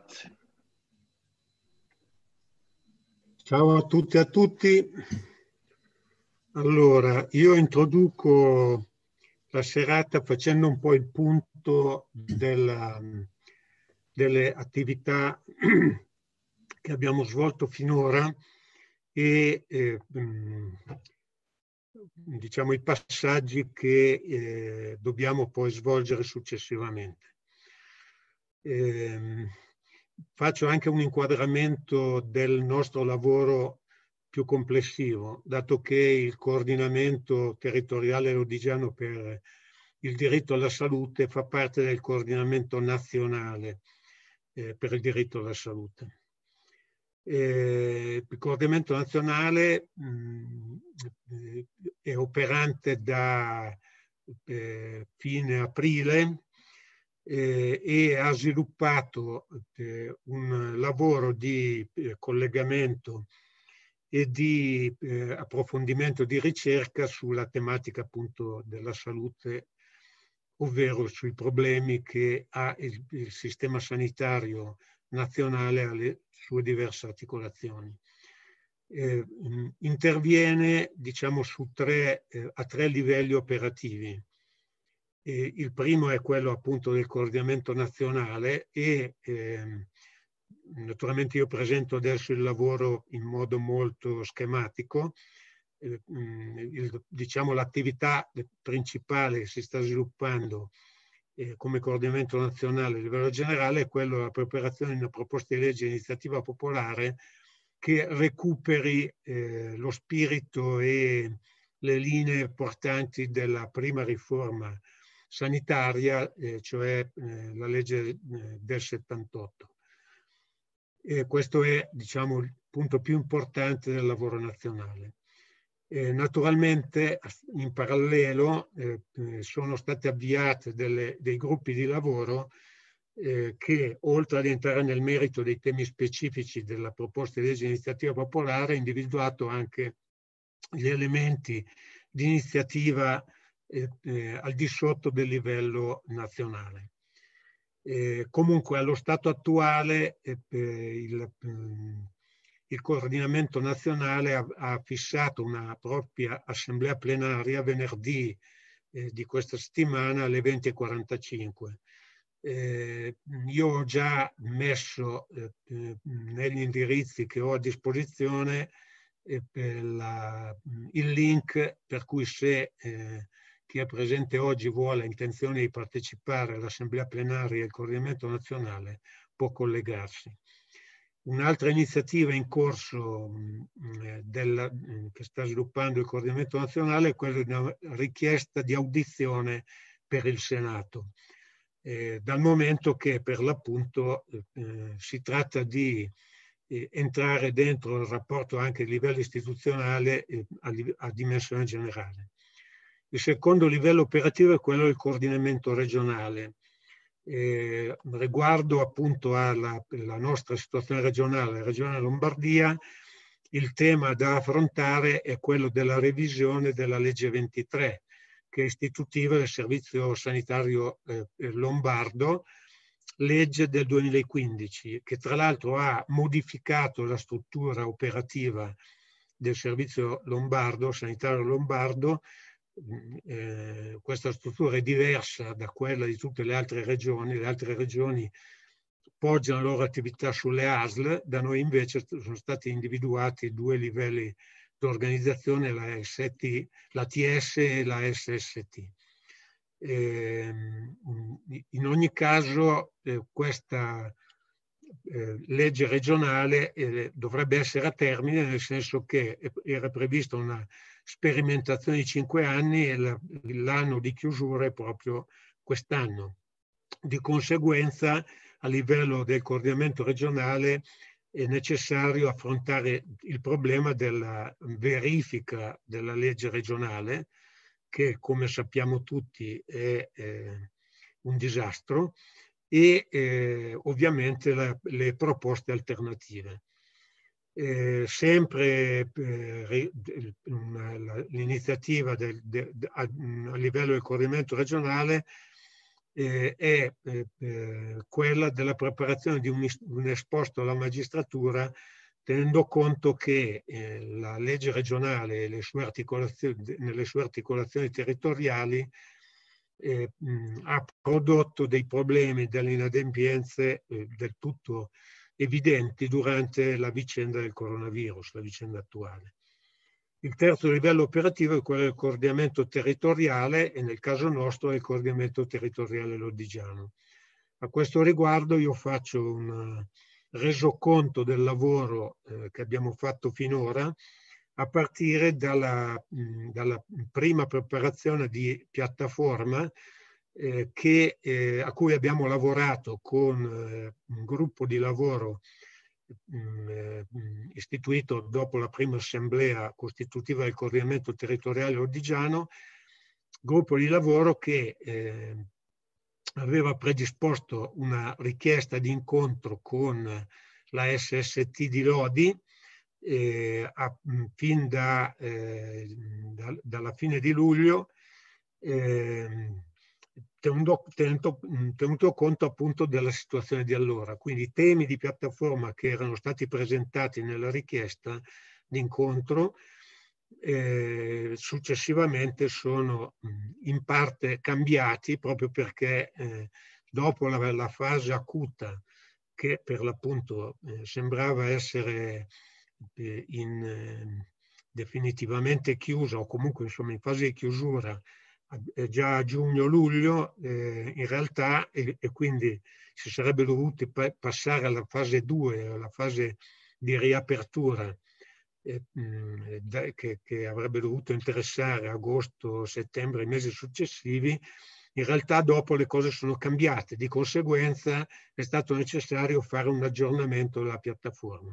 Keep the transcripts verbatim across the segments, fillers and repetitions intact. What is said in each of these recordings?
Grazie. Ciao a tutti e a tutti. Allora, io introduco la serata facendo un po' il punto della, delle attività che abbiamo svolto finora e eh, diciamo i passaggi che eh, dobbiamo poi svolgere successivamente. Eh, faccio anche un inquadramento del nostro lavoro più complessivo, dato che il coordinamento territoriale lodigiano per il diritto alla salute fa parte del coordinamento nazionale eh, per il diritto alla salute. Eh, il coordinamento nazionale mh, è operante da eh, fine aprile eh, e ha sviluppato eh, un lavoro di eh, collegamento e di eh, approfondimento di ricerca sulla tematica appunto della salute, ovvero sui problemi che ha il, il sistema sanitario nazionale alle sue diverse articolazioni. Eh, interviene, diciamo, su tre, eh, a tre livelli operativi. Eh, il primo è quello appunto del coordinamento nazionale e eh, naturalmente io presento adesso il lavoro in modo molto schematico. Eh, il, diciamo l'attività principale che si sta sviluppando eh, come coordinamento nazionale a livello generale è quello della preparazione di una proposta di legge di iniziativa popolare che recuperi eh, lo spirito e le linee portanti della prima riforma sanitaria, eh, cioè eh, la legge eh, del settantotto. E questo è, diciamo, il punto più importante del lavoro nazionale. Eh, naturalmente, in parallelo, eh, sono state avviate delle, dei gruppi di lavoro eh, che, oltre ad entrare nel merito dei temi specifici della proposta di legge di iniziativa popolare, ha individuato anche gli elementi di iniziativa eh, eh, al di sotto del livello nazionale. Eh, comunque, allo stato attuale, eh, il, il coordinamento nazionale ha, ha fissato una propria assemblea plenaria venerdì eh, di questa settimana alle venti e quarantacinque. Eh, io ho già messo eh, negli indirizzi che ho a disposizione eh, per la, il link per cui se eh, chi è presente oggi vuole ha intenzione di partecipare all'assemblea plenaria e al coordinamento nazionale può collegarsi. Un'altra iniziativa in corso mh, della, mh, che sta sviluppando il coordinamento nazionale è quella di una richiesta di audizione per il Senato. Eh, dal momento che per l'appunto eh, si tratta di eh, entrare dentro il rapporto anche a livello istituzionale eh, a, a dimensione generale. Il secondo livello operativo è quello del coordinamento regionale. Eh, riguardo appunto alla, alla nostra situazione regionale, la regione Lombardia, il tema da affrontare è quello della revisione della legge ventitré, che è istitutiva del servizio sanitario eh, lombardo, legge del duemilaquindici, che tra l'altro ha modificato la struttura operativa del servizio lombardo, sanitario lombardo. Eh, questa struttura è diversa da quella di tutte le altre regioni. Le altre regioni poggiano la loro attività sulle A S L, da noi invece sono stati individuati due livelli di organizzazione, la, S T, la T S e la S S T. Eh, in ogni caso eh, questa eh, legge regionale eh, dovrebbe essere a termine, nel senso che era prevista una sperimentazione di cinque anni e l'anno di chiusura è proprio quest'anno. Di conseguenza, a livello del coordinamento regionale è necessario affrontare il problema della verifica della legge regionale, che come sappiamo tutti è eh, un disastro, e eh, ovviamente la, le proposte alternative. Eh, sempre eh, l'iniziativa del, de, de, a, a livello del coordinamento regionale eh, è eh, eh, quella della preparazione di un, un esposto alla magistratura, tenendo conto che eh, la legge regionale e le sue articolazioni, nelle sue articolazioni territoriali eh, mh, ha prodotto dei problemi, delle inadempienze eh, del tutto evidenti durante la vicenda del coronavirus, la vicenda attuale. Il terzo livello operativo è quello del coordinamento territoriale e nel caso nostro è il coordinamento territoriale lodigiano. A questo riguardo io faccio un resoconto del lavoro eh, che abbiamo fatto finora a partire dalla, mh, dalla prima preparazione di piattaforma eh, che, eh, a cui abbiamo lavorato con eh, un gruppo di lavoro mh, istituito dopo la prima assemblea costitutiva del coordinamento territoriale lodigiano, gruppo di lavoro che eh, aveva predisposto una richiesta di incontro con la S S T di Lodi eh, a, fin da, eh, da, dalla fine di luglio, eh, tenuto, tenuto, tenuto conto appunto della situazione di allora. Quindi i temi di piattaforma che erano stati presentati nella richiesta di incontro eh, successivamente sono in parte cambiati proprio perché eh, dopo la, la fase acuta che per l'appunto eh, sembrava essere eh, in, eh, definitivamente chiusa o comunque insomma in fase di chiusura eh, già a giugno-luglio eh, in realtà e, e quindi si sarebbe dovuti pa passare alla fase due, alla fase di riapertura eh, mh, che, che avrebbe dovuto interessare agosto, settembre, i mesi successivi. In realtà dopo le cose sono cambiate, di conseguenza è stato necessario fare un aggiornamento della piattaforma.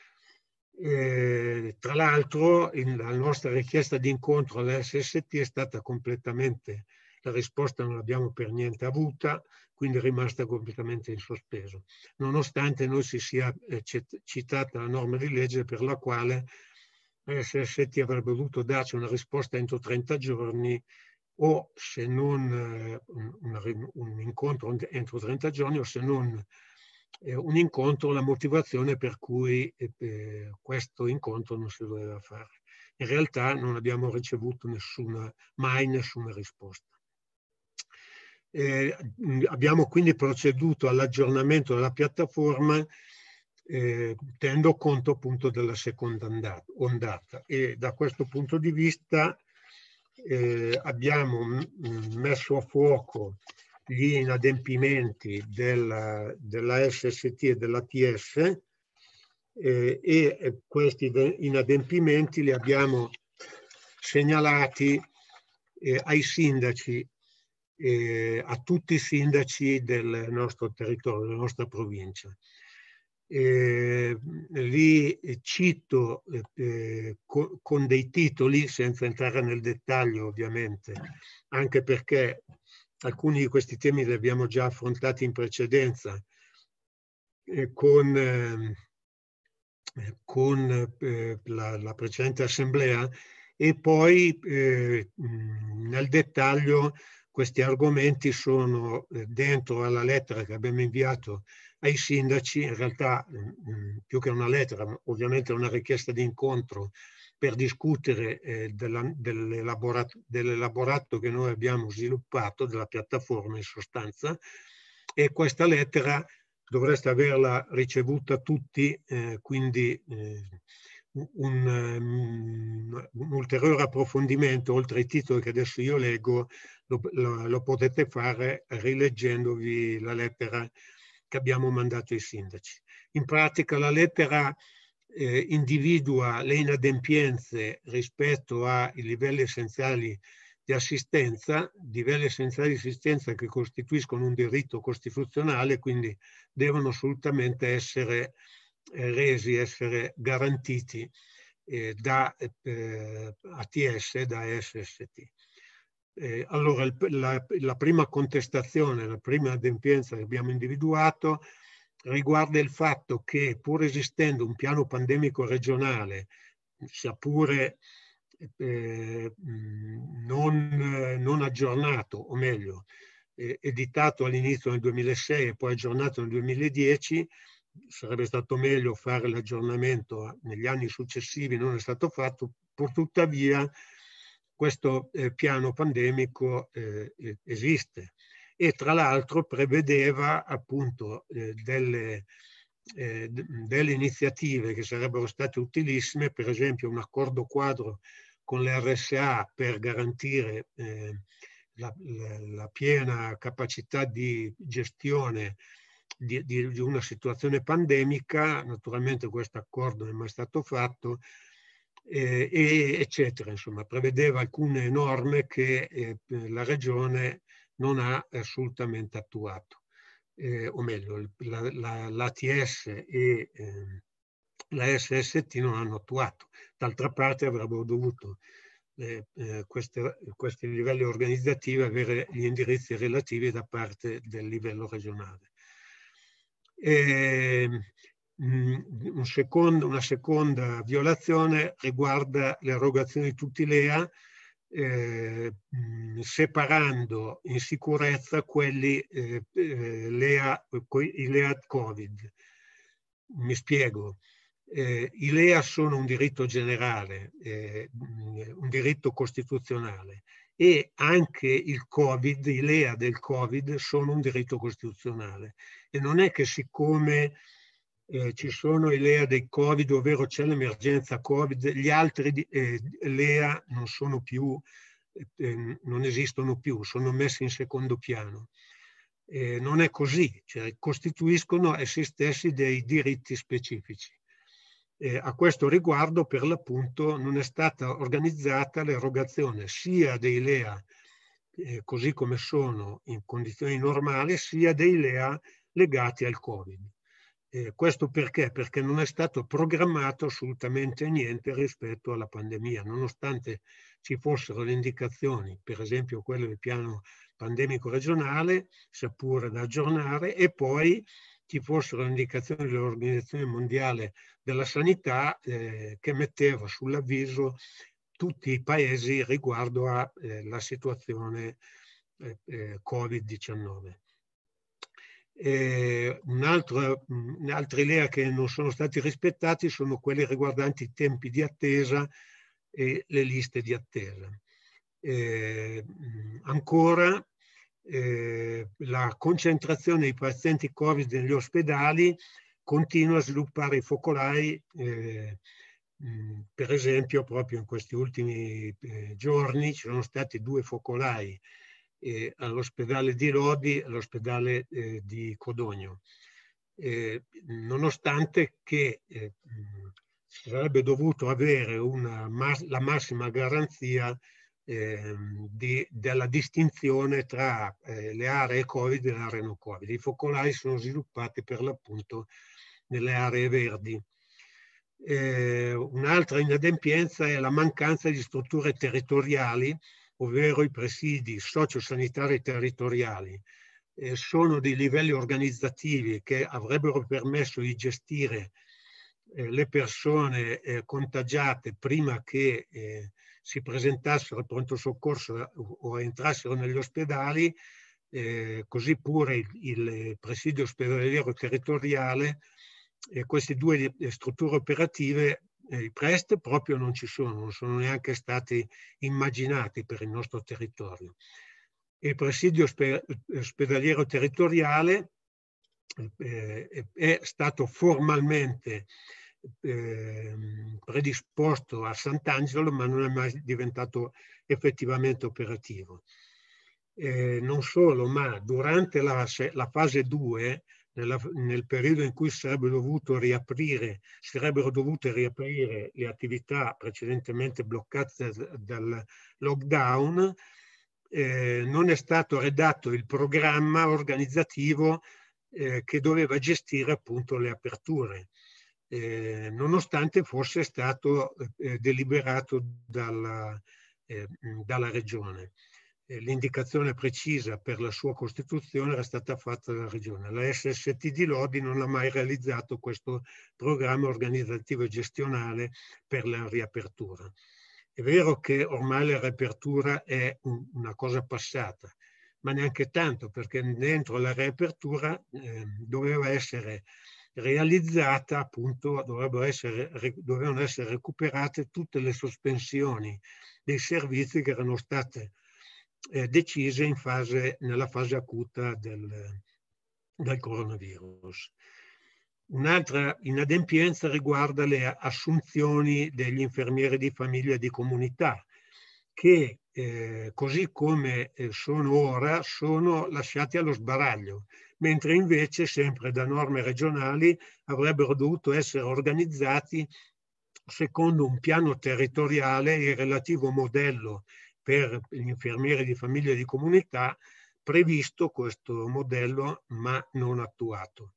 Eh, tra l'altro la nostra richiesta di incontro alla S S T è stata completamente, la risposta non l'abbiamo per niente avuta, quindi è rimasta completamente in sospeso, nonostante non si sia eh, citata la norma di legge per la quale la S S T avrebbe dovuto darci una risposta entro trenta giorni o se non eh, un, un incontro entro trenta giorni o se non eh, un incontro, la motivazione per cui eh, questo incontro non si doveva fare. In realtà non abbiamo ricevuto nessuna, mai nessuna risposta. Eh, abbiamo quindi proceduto all'aggiornamento della piattaforma eh, tenendo conto appunto della seconda ondata e da questo punto di vista eh, abbiamo messo a fuoco gli inadempimenti della, della S S T e della T S eh, e questi inadempimenti li abbiamo segnalati eh, ai sindaci, eh, a tutti i sindaci del nostro territorio, della nostra provincia. Eh, li cito eh, co con dei titoli, senza entrare nel dettaglio ovviamente, anche perché alcuni di questi temi li abbiamo già affrontati in precedenza eh, con, eh, con eh, la, la precedente assemblea e poi eh, nel dettaglio questi argomenti sono dentro alla lettera che abbiamo inviato ai sindaci, in realtà più che una lettera, ovviamente una richiesta di incontro per discutere eh, dell'elaborato dell che noi abbiamo sviluppato, della piattaforma in sostanza, e questa lettera dovreste averla ricevuta tutti, eh, quindi eh, un, um, un ulteriore approfondimento, oltre ai titoli che adesso io leggo, lo, lo, lo potete fare rileggendovi la lettera che abbiamo mandato ai sindaci. In pratica la lettera eh, individua le inadempienze rispetto ai livelli essenziali di assistenza, livelli essenziali di assistenza che costituiscono un diritto costituzionale, quindi devono assolutamente essere eh, resi, essere garantiti eh, da eh, A T S e da S S T. Eh, allora, il, la, la prima contestazione, la prima adempienza che abbiamo individuato riguarda il fatto che pur esistendo un piano pandemico regionale, sia pure eh, non, non aggiornato, o meglio, eh, editato all'inizio nel duemilasei e poi aggiornato nel duemiladieci. Sarebbe stato meglio fare l'aggiornamento negli anni successivi, non è stato fatto. Purtuttavia questo eh, piano pandemico eh, esiste e tra l'altro prevedeva appunto eh, delle, eh, delle iniziative che sarebbero state utilissime, per esempio un accordo quadro con l'R S A per garantire eh, la, la, la piena capacità di gestione Di, di, di una situazione pandemica. Naturalmente questo accordo non è mai stato fatto, eh, e, eccetera. Insomma, prevedeva alcune norme che eh, la Regione non ha assolutamente attuato, eh, o meglio, la, la, l'A T S e eh, la S S T non hanno attuato. D'altra parte avrebbero dovuto eh, eh, queste, questi livelli organizzativi avere gli indirizzi relativi da parte del livello regionale. E, mh, un secondo, una seconda violazione riguarda l'erogazione di tutti i L E A, eh, mh, separando in sicurezza quelli eh, eh, L E A, i L E A Covid. Mi spiego. Eh, I L E A sono un diritto generale, eh, un diritto costituzionale, e anche il Covid, i L E A del Covid sono un diritto costituzionale. E non è che siccome eh, ci sono i L E A del Covid, ovvero c'è l'emergenza Covid, gli altri eh, L E A non sono più, eh, non esistono più, sono messi in secondo piano. Eh, non è così, cioè costituiscono essi stessi dei diritti specifici. Eh, a questo riguardo, per l'appunto, non è stata organizzata l'erogazione sia dei L E A eh, così come sono in condizioni normali, sia dei L E A legati al Covid. Eh, questo perché? Perché non è stato programmato assolutamente niente rispetto alla pandemia, nonostante ci fossero le indicazioni, per esempio quello del piano pandemico regionale, seppure da aggiornare, e poi ci fossero le indicazioni dell'Organizzazione Mondiale della Sanità eh, che metteva sull'avviso tutti i paesi riguardo alla eh, situazione eh, eh, Covid diciannove. Eh, un altro, mh, altri L E A che non sono stati rispettati sono quelli riguardanti i tempi di attesa e le liste di attesa. Eh, ancora eh, la concentrazione dei pazienti Covid negli ospedali continua a sviluppare i focolai. Eh, mh, per esempio, proprio in questi ultimi eh, giorni ci sono stati due focolai eh, all'ospedale di Lodi e all'ospedale eh, di Codogno, eh, nonostante che eh, si sarebbe dovuto avere una, la massima garanzia eh, di, della distinzione tra eh, le aree Covid e le aree non Covid. I focolai sono sviluppati per l'appunto nelle aree verdi. Eh, un'altra inadempienza è la mancanza di strutture territoriali, ovvero i presidi sociosanitari territoriali. Eh, sono dei livelli organizzativi che avrebbero permesso di gestire eh, le persone eh, contagiate prima che eh, si presentassero al pronto soccorso o, o entrassero negli ospedali, eh, così pure il, il presidio ospedaliero territoriale. E queste due strutture operative, eh, i P R E S T proprio non ci sono, non sono neanche stati immaginati per il nostro territorio. Il presidio ospedaliero territoriale eh, è stato formalmente eh, predisposto a Sant'Angelo, ma non è mai diventato effettivamente operativo. Eh, non solo, ma durante la, la fase due, nella, nel periodo in cui sarebbe dovuto riaprire, sarebbero dovute riaprire le attività precedentemente bloccate dal lockdown, eh, non è stato redatto il programma organizzativo eh, che doveva gestire appunto le aperture, eh, nonostante fosse stato eh, deliberato dalla, eh, dalla Regione. L'indicazione precisa per la sua costituzione era stata fatta dalla Regione. La S S T di Lodi non ha mai realizzato questo programma organizzativo e gestionale per la riapertura. È vero che ormai la riapertura è un, una cosa passata, ma neanche tanto, perché dentro la riapertura eh, doveva essere realizzata, appunto, dovrebbero essere, dovevano essere recuperate tutte le sospensioni dei servizi che erano state eh, decise in fase, nella fase acuta del, del coronavirus. Un'altra inadempienza riguarda le assunzioni degli infermieri di famiglia e di comunità, che eh, così come sono ora sono lasciati allo sbaraglio, mentre invece sempre da norme regionali avrebbero dovuto essere organizzati secondo un piano territoriale e il relativo modello per gli infermieri di famiglia e di comunità, previsto questo modello ma non attuato.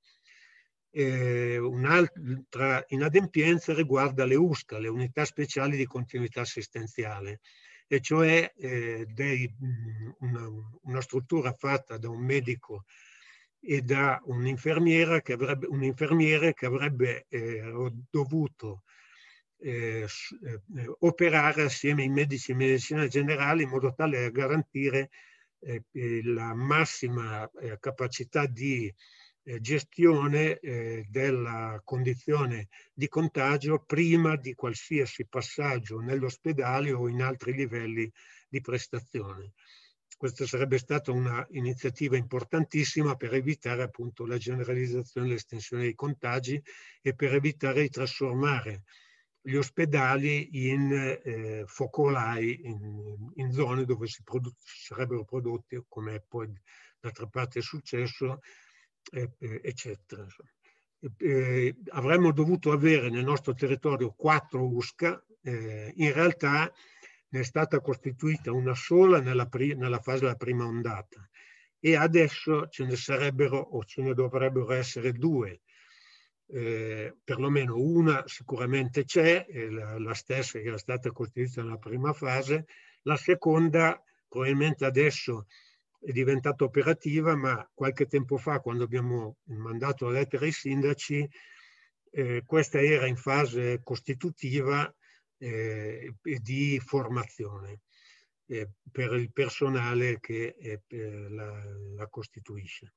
Eh, un'altra inadempienza riguarda le U S C A, le unità speciali di continuità assistenziale, e cioè eh, dei, una, una struttura fatta da un medico e da un'infermiera che avrebbe, un infermiere che avrebbe eh, dovuto eh, eh, operare assieme ai medici di medicina generale in modo tale da garantire eh, la massima eh, capacità di eh, gestione eh, della condizione di contagio prima di qualsiasi passaggio nell'ospedale o in altri livelli di prestazione. Questa sarebbe stata un'iniziativa importantissima per evitare appunto la generalizzazione e l'estensione dei contagi e per evitare di trasformare gli ospedali in eh, focolai, in, in zone dove si, produ- sarebbero prodotti, come poi d'altra parte è successo, eh, eh, eccetera. Eh, avremmo dovuto avere nel nostro territorio quattro U S C A, eh, in realtà ne è stata costituita una sola nella, nella fase della prima ondata e adesso ce ne sarebbero o ce ne dovrebbero essere due. Eh, perlomeno una sicuramente c'è, la, la stessa che era stata costituita nella prima fase, la seconda probabilmente adesso è diventata operativa, ma qualche tempo fa, quando abbiamo mandato la lettera ai sindaci, eh, questa era in fase costitutiva eh, e di formazione eh, per il personale che eh, la, la costituisce.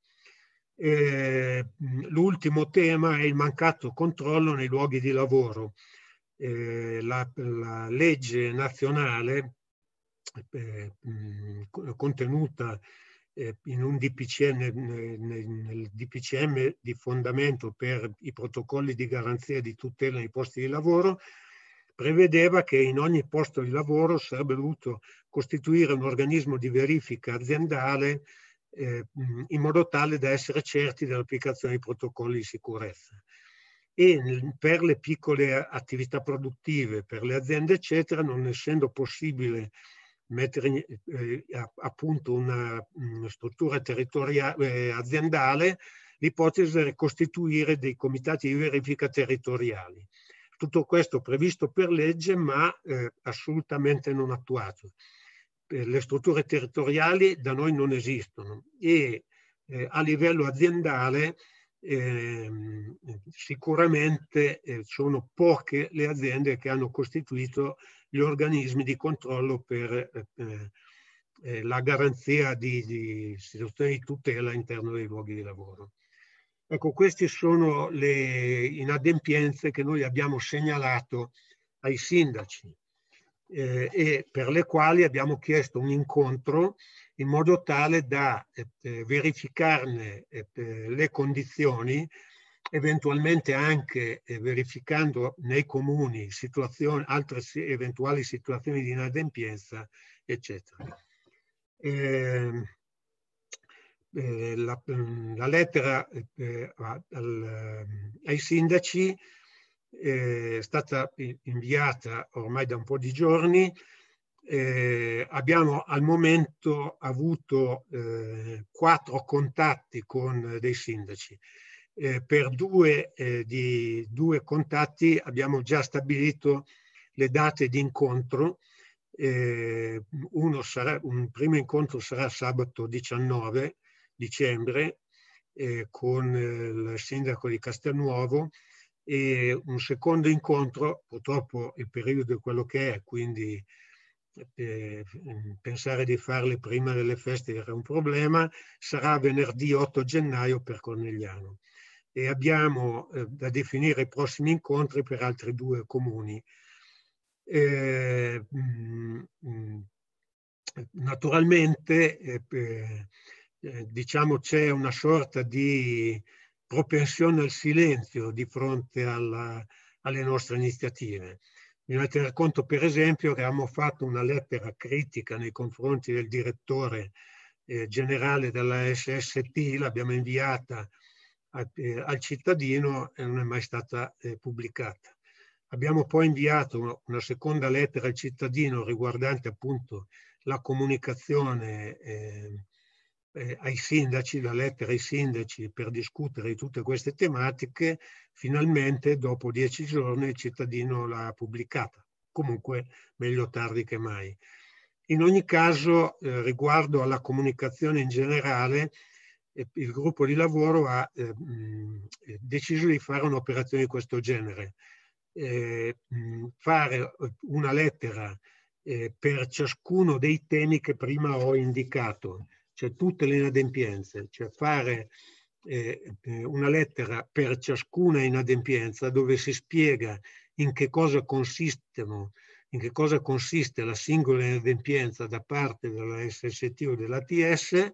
Eh, l'ultimo tema è il mancato controllo nei luoghi di lavoro. Eh, la, la legge nazionale eh, contenuta eh, in un D P C M, nel, nel D P C M di fondamento per i protocolli di garanzia e di tutela nei posti di lavoro, prevedeva che in ogni posto di lavoro sarebbe dovuto costituire un organismo di verifica aziendale eh, in modo tale da essere certi dell'applicazione dei protocolli di sicurezza. E per le piccole attività produttive, per le aziende eccetera, non essendo possibile mettere eh, appunto una, una struttura territoriale eh, aziendale, l'ipotesi è costituire dei comitati di verifica territoriali. Tutto questo previsto per legge, ma eh, assolutamente non attuato. Le strutture territoriali da noi non esistono e eh, a livello aziendale eh, sicuramente eh, sono poche le aziende che hanno costituito gli organismi di controllo per eh, eh, la garanzia di, di situazioni di tutela all'interno dei luoghi di lavoro. Ecco, queste sono le inadempienze che noi abbiamo segnalato ai sindaci eh, e per le quali abbiamo chiesto un incontro in modo tale da eh, verificarne eh, le condizioni, eventualmente anche eh, verificando nei comuni situazioni, altre eventuali situazioni di inadempienza, eccetera. Eh, eh, la, la lettera eh, al, ai sindaci è stata inviata ormai da un po' di giorni. Eh, abbiamo al momento avuto eh, quattro contatti con dei sindaci. Eh, per due, eh, di, due contatti abbiamo già stabilito le date di incontro. Eh, uno sarà, un primo incontro sarà sabato diciannove dicembre eh, con il sindaco di Castelnuovo e un secondo incontro, purtroppo il periodo è quello che è, quindi eh, pensare di farle prima delle feste era un problema, sarà venerdì otto gennaio per Cornigliano. E abbiamo eh, da definire i prossimi incontri per altri due comuni. Eh, mh, mh, naturalmente, eh, eh, diciamo, c'è una sorta di propensione al silenzio di fronte alla, alle nostre iniziative. Bisogna tener conto, per esempio, che abbiamo fatto una lettera critica nei confronti del direttore eh, generale della S S T, l'abbiamo inviata a, eh, al cittadino e non è mai stata eh, pubblicata. Abbiamo poi inviato una seconda lettera al cittadino riguardante appunto la comunicazione eh, eh, ai sindaci, la lettera ai sindaci per discutere di tutte queste tematiche. Finalmente, dopo dieci giorni, il cittadino l'ha pubblicata. Comunque, meglio tardi che mai. In ogni caso, eh, riguardo alla comunicazione in generale, eh, il gruppo di lavoro ha eh, mh, deciso di fare un'operazione di questo genere. Eh, mh, fare una lettera eh, per ciascuno dei temi che prima ho indicato, cioè tutte le inadempienze, cioè fare eh, una lettera per ciascuna inadempienza dove si spiega in che cosa consistono, in che cosa consiste la singola inadempienza da parte della S S T o dell'A T S,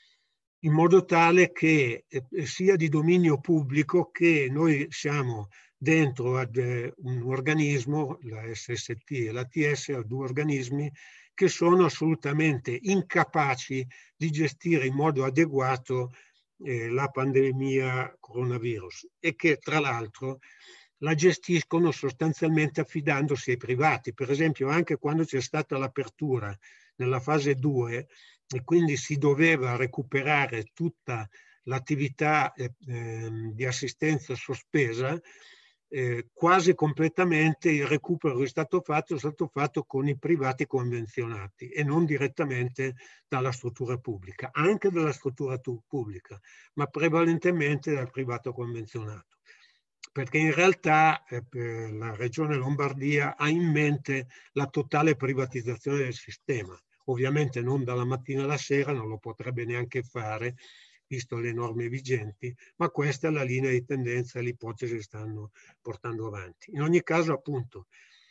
in modo tale che eh, sia di dominio pubblico che noi siamo dentro ad eh, un organismo, la S S T e l'A T S, a due organismi che sono assolutamente incapaci di gestire in modo adeguato eh, la pandemia coronavirus e che tra l'altro la gestiscono sostanzialmente affidandosi ai privati. Per esempio, anche quando c'è stata l'apertura nella fase due e quindi si doveva recuperare tutta l'attività eh, di assistenza sospesa, eh, quasi completamente il recupero che è stato fatto è stato fatto con i privati convenzionati e non direttamente dalla struttura pubblica, anche dalla struttura pubblica, ma prevalentemente dal privato convenzionato. Perché in realtà eh, la Regione Lombardia ha in mente la totale privatizzazione del sistema. Ovviamente non dalla mattina alla sera, non lo potrebbe neanche fare, visto le norme vigenti, ma questa è la linea di tendenza e l'ipotesi che stanno portando avanti. In ogni caso, appunto,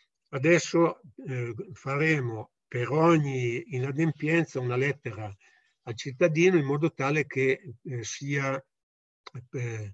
adesso eh, faremo per ogni inadempienza una lettera al cittadino in modo tale che eh, sia eh,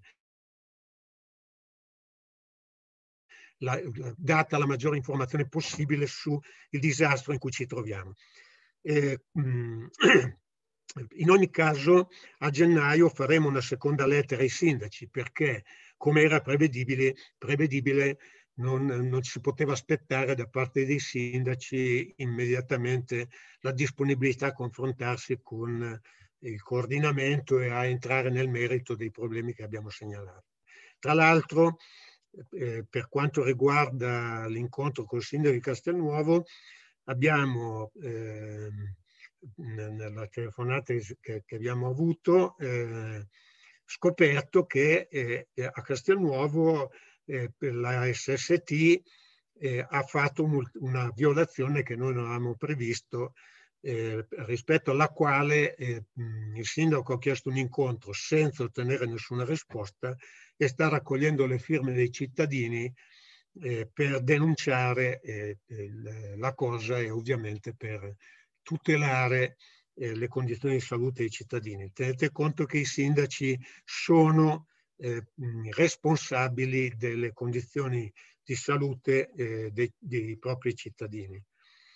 La, la, data la maggiore informazione possibile sul disastro in cui ci troviamo. Eh, mh, in ogni caso, a gennaio faremo una seconda lettera ai sindaci perché, come era prevedibile, prevedibile non, non si poteva aspettare da parte dei sindaci immediatamente la disponibilità a confrontarsi con il coordinamento e a entrare nel merito dei problemi che abbiamo segnalato. Tra l'altro, eh, per quanto riguarda l'incontro col sindaco di Castelnuovo, abbiamo eh, nella telefonata che, che abbiamo avuto eh, scoperto che eh, a Castelnuovo eh, la S S T eh, ha fatto un, una violazione che noi non avevamo previsto, eh, rispetto alla quale eh, il sindaco ha chiesto un incontro senza ottenere nessuna risposta e sta raccogliendo le firme dei cittadini eh, per denunciare eh, la cosa e ovviamente per tutelare eh, le condizioni di salute dei cittadini. Tenete conto che i sindaci sono eh, responsabili delle condizioni di salute eh, dei, dei propri cittadini.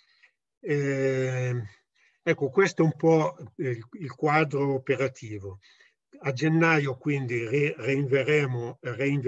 Eh, ecco, questo è un po' il, il quadro operativo. A gennaio quindi reinvereremo,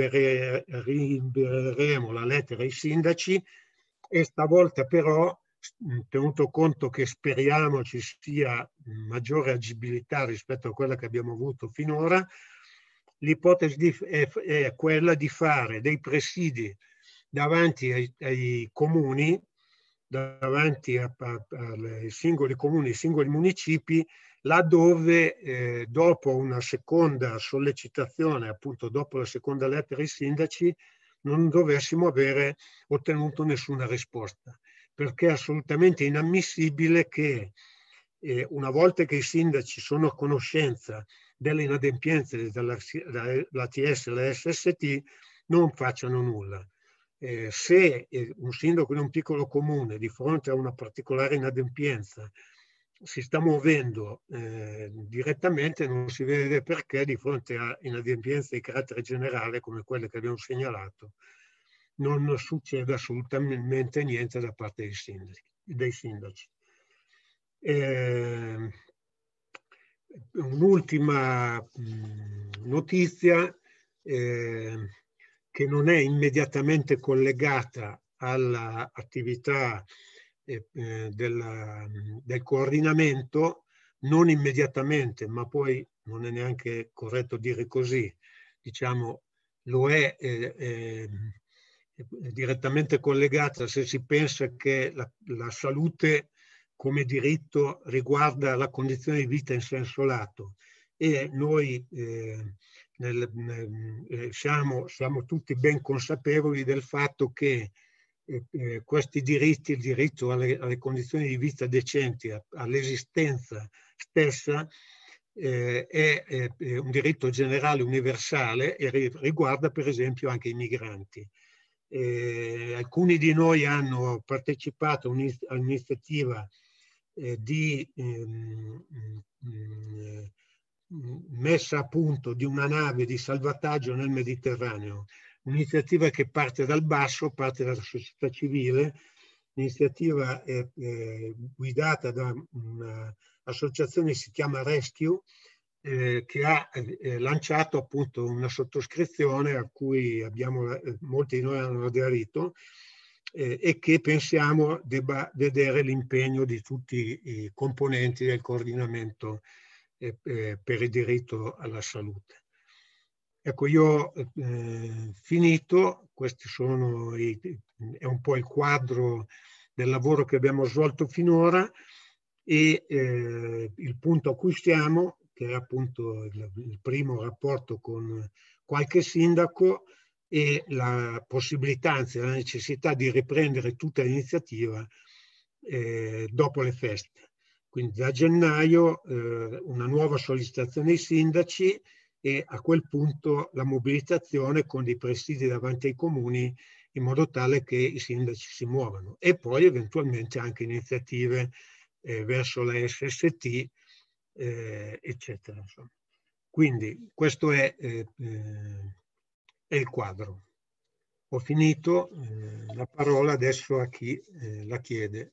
reinvereremo la lettera ai sindaci e stavolta però, tenuto conto che speriamo ci sia maggiore agibilità rispetto a quella che abbiamo avuto finora, l'ipotesi è, è quella di fare dei presidi davanti ai, ai comuni, davanti a, a, ai singoli comuni, ai singoli municipi, laddove eh, dopo una seconda sollecitazione, appunto dopo la seconda lettera ai sindaci, non dovessimo avere ottenuto nessuna risposta. perché è assolutamente inammissibile che eh, una volta che i sindaci sono a conoscenza delle inadempienze dell'A T S e dell'S S T non facciano nulla. Eh, se eh, un sindaco in un piccolo comune di fronte a una particolare inadempienza si sta muovendo eh, direttamente, non si vede perché di fronte a inadempienze di carattere generale come quelle che abbiamo segnalato non succede assolutamente niente da parte dei sindaci. Dei sindaci. Eh, un'ultima notizia eh, che non è immediatamente collegata all'attività eh, del, del coordinamento, non immediatamente, ma poi non è neanche corretto dire così, diciamo, lo è eh, eh, direttamente collegata se si pensa che la, la salute come diritto riguarda la condizione di vita in senso lato, e noi eh, nel, nel, eh, siamo, siamo tutti ben consapevoli del fatto che eh, eh, questi diritti, il diritto alle, alle condizioni di vita decenti, all'esistenza stessa, eh, è, è un diritto generale universale e riguarda per esempio anche i migranti. Eh, alcuni di noi hanno partecipato a un'iniziativa eh, di ehm, eh, messa a punto di una nave di salvataggio nel Mediterraneo, un'iniziativa che parte dal basso, parte dalla società civile, l'iniziativa è, è guidata da un'associazione che si chiama Rescue, Eh, che ha eh, lanciato appunto una sottoscrizione a cui abbiamo, eh, molti di noi hanno aderito eh, e che pensiamo debba vedere l'impegno di tutti i componenti del coordinamento eh, eh, per il diritto alla salute. Ecco, io eh, finito, questi sono i, è un po' il quadro del lavoro che abbiamo svolto finora e eh, il punto a cui siamo, che è appunto il, il primo rapporto con qualche sindaco e la possibilità, anzi la necessità di riprendere tutta l'iniziativa eh, dopo le feste. Quindi da gennaio eh, una nuova sollecitazione ai sindaci e a quel punto la mobilitazione con dei presidi davanti ai comuni in modo tale che i sindaci si muovano e poi eventualmente anche iniziative eh, verso la S S T eh, eccetera. Insomma. Quindi questo è, eh, è il quadro. Ho finito eh, la parola adesso a chi eh, la chiede.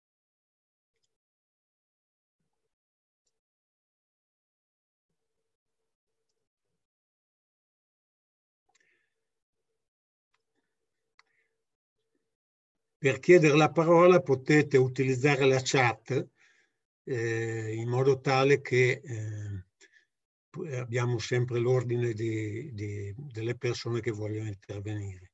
Per chiedere la parola potete utilizzare la chat eh, in modo tale che eh, abbiamo sempre l'ordine di, di, delle persone che vogliono intervenire.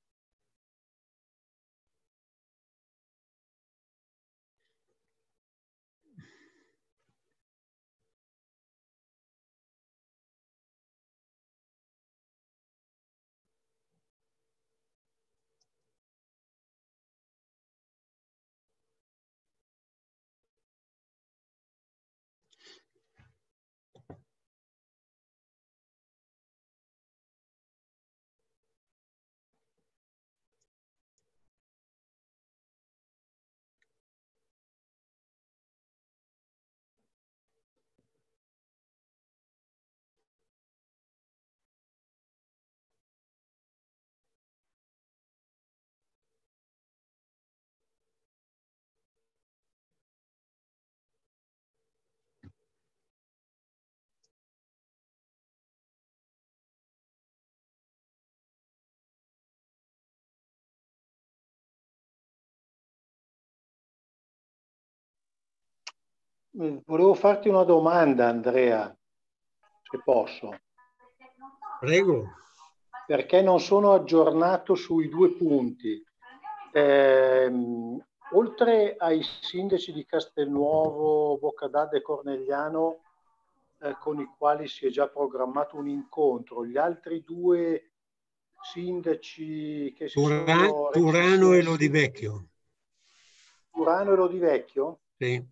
Volevo farti una domanda, Andrea, se posso. Prego. Perché non sono aggiornato sui due punti. Eh, oltre ai sindaci di Castelnuovo, Boccadada e Cornegliano, eh, con i quali si è già programmato un incontro, gli altri due sindaci che si Turano, sono Turano e recensioni... Lodivecchio. Turano e Lodi Vecchio? Sì.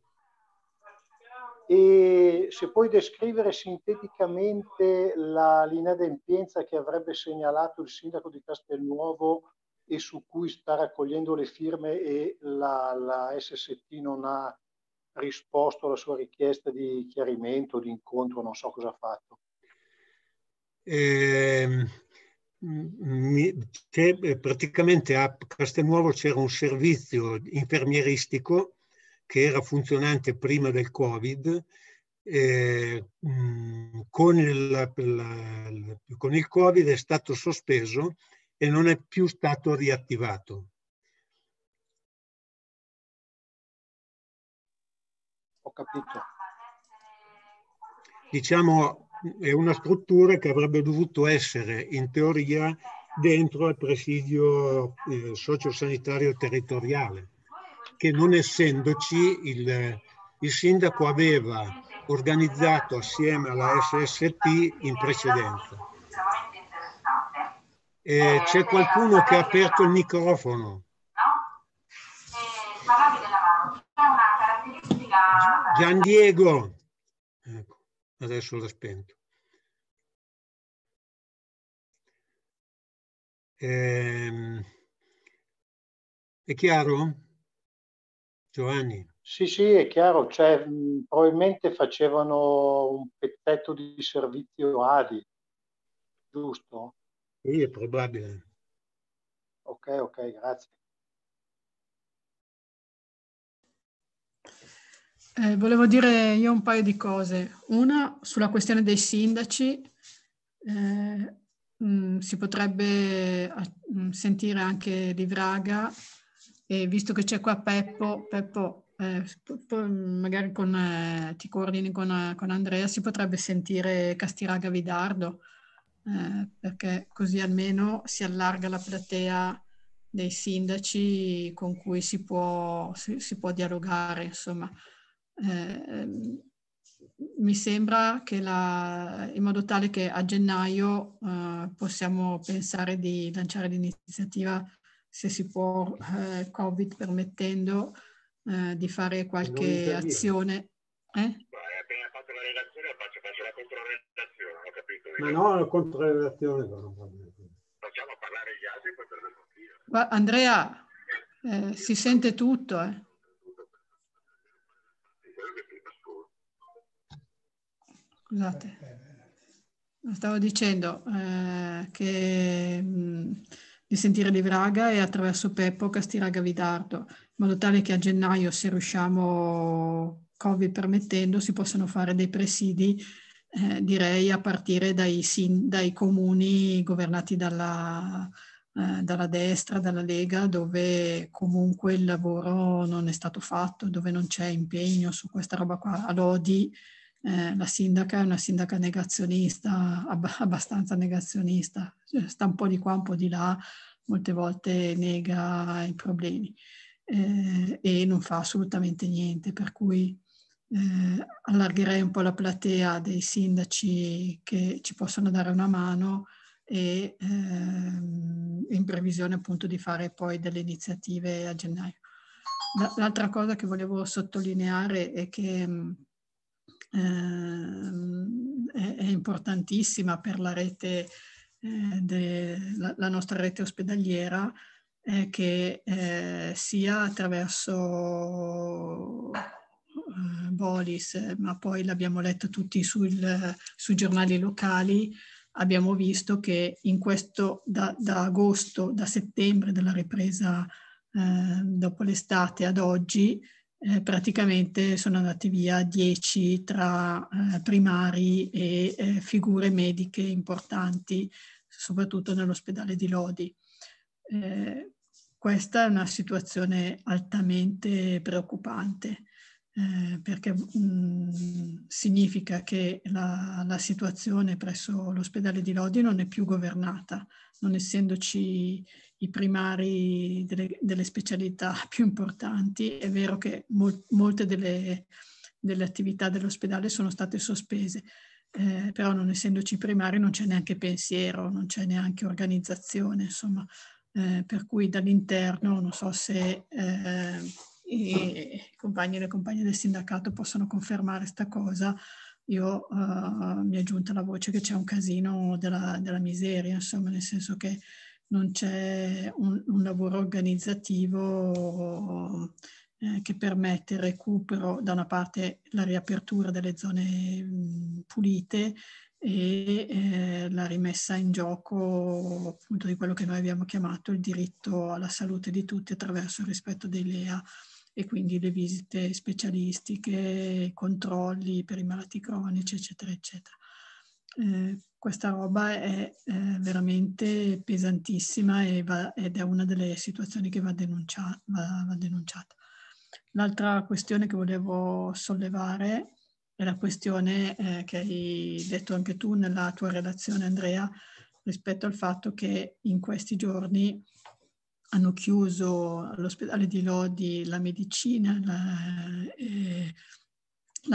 E se puoi descrivere sinteticamente la, l'inadempienza che avrebbe segnalato il sindaco di Castelnuovo e su cui sta raccogliendo le firme e la, la S S T non ha risposto alla sua richiesta di chiarimento, di incontro, non so cosa ha fatto. Eh, praticamente a Castelnuovo c'era un servizio infermieristico che era funzionante prima del Covid. Eh, con, il, la, con il Covid è stato sospeso e non è più stato riattivato. Ho capito. Diciamo, è una struttura che avrebbe dovuto essere in teoria dentro al presidio eh, sociosanitario territoriale, che non essendoci il, il sindaco aveva organizzato assieme alla S S T in precedenza. Eh, c'è qualcuno che ha aperto il microfono. Gian Diego. Ecco, adesso l'ha spento. Eh, è chiaro? Giovanni? Sì, sì, è chiaro, cioè, mh, probabilmente facevano un pezzetto di servizio A D I, giusto? Sì, è probabile. Ok, ok, grazie. Eh, volevo dire io un paio di cose. Una, sulla questione dei sindaci, eh, mh, si potrebbe mh, sentire anche di Vraga, e visto che c'è qua Peppo, Peppo eh, magari con, eh, ti coordini con, eh, con Andrea, si potrebbe sentire Castiraga Vidardo, eh, perché così almeno si allarga la platea dei sindaci con cui si può, si, si può dialogare, insomma. Eh, mi sembra che la, in modo tale che a gennaio eh, possiamo pensare di lanciare l'iniziativa, se si può, eh, Covid permettendo, eh, di fare qualche azione. Eh? Hai appena fatto la relazione, faccio, faccio la controrelazione, ho capito. Ma no, la controrelazione non va bene. Facciamo parlare gli altri e poi per la confida. Ma Andrea, eh, si sente tutto, eh? Scusate, stavo dicendo eh, che mh, di sentire di Vraga e attraverso Peppo Castiraga Vidardo, in modo tale che a gennaio, se riusciamo, Covid permettendo, si possano fare dei presidi, eh, direi a partire dai, sin, dai comuni governati dalla, eh, dalla destra, dalla Lega, dove comunque il lavoro non è stato fatto, dove non c'è impegno su questa roba qua. A Lodi Eh, la sindaca è una sindaca negazionista, ab- abbastanza negazionista, sta un po' di qua, un po' di là, molte volte nega i problemi eh, e non fa assolutamente niente, per cui eh, allargherei un po' la platea dei sindaci che ci possono dare una mano e ehm, in previsione appunto di fare poi delle iniziative a gennaio. L'altra cosa che volevo sottolineare è che Ehm, è, è importantissima per la rete, eh, de, la, la nostra rete ospedaliera, eh, che eh, sia attraverso eh, Bolis, ma poi l'abbiamo letto tutti sul, sui giornali locali, abbiamo visto che in questo, da, da agosto, da settembre della ripresa eh, dopo l'estate ad oggi, Eh, praticamente sono andati via dieci tra eh, primari e eh, figure mediche importanti, soprattutto nell'ospedale di Lodi. Eh, questa è una situazione altamente preoccupante, eh, perché mh, significa che la, la situazione presso l'ospedale di Lodi non è più governata, non essendoci i primari delle, delle specialità più importanti. È vero che mol, molte delle, delle attività dell'ospedale sono state sospese, eh, però non essendoci primari non c'è neanche pensiero, non c'è neanche organizzazione, insomma, eh, per cui dall'interno non so se eh, i compagni e le compagne del sindacato possono confermare questa cosa. Io uh, mi è giunta la voce che c'è un casino della, della miseria, insomma, nel senso che non c'è un, un lavoro organizzativo eh, che permette il recupero, da una parte la riapertura delle zone mh, pulite e eh, la rimessa in gioco appunto di quello che noi abbiamo chiamato il diritto alla salute di tutti attraverso il rispetto dei L E A, e quindi le visite specialistiche, i controlli per i malati cronici, eccetera, eccetera. Eh, questa roba è eh, veramente pesantissima e va, ed è una delle situazioni che va, denuncia, va, va denunciata. L'altra questione che volevo sollevare è la questione eh, che hai detto anche tu nella tua relazione, Andrea, rispetto al fatto che in questi giorni hanno chiuso all'ospedale di Lodi la medicina, la, eh, la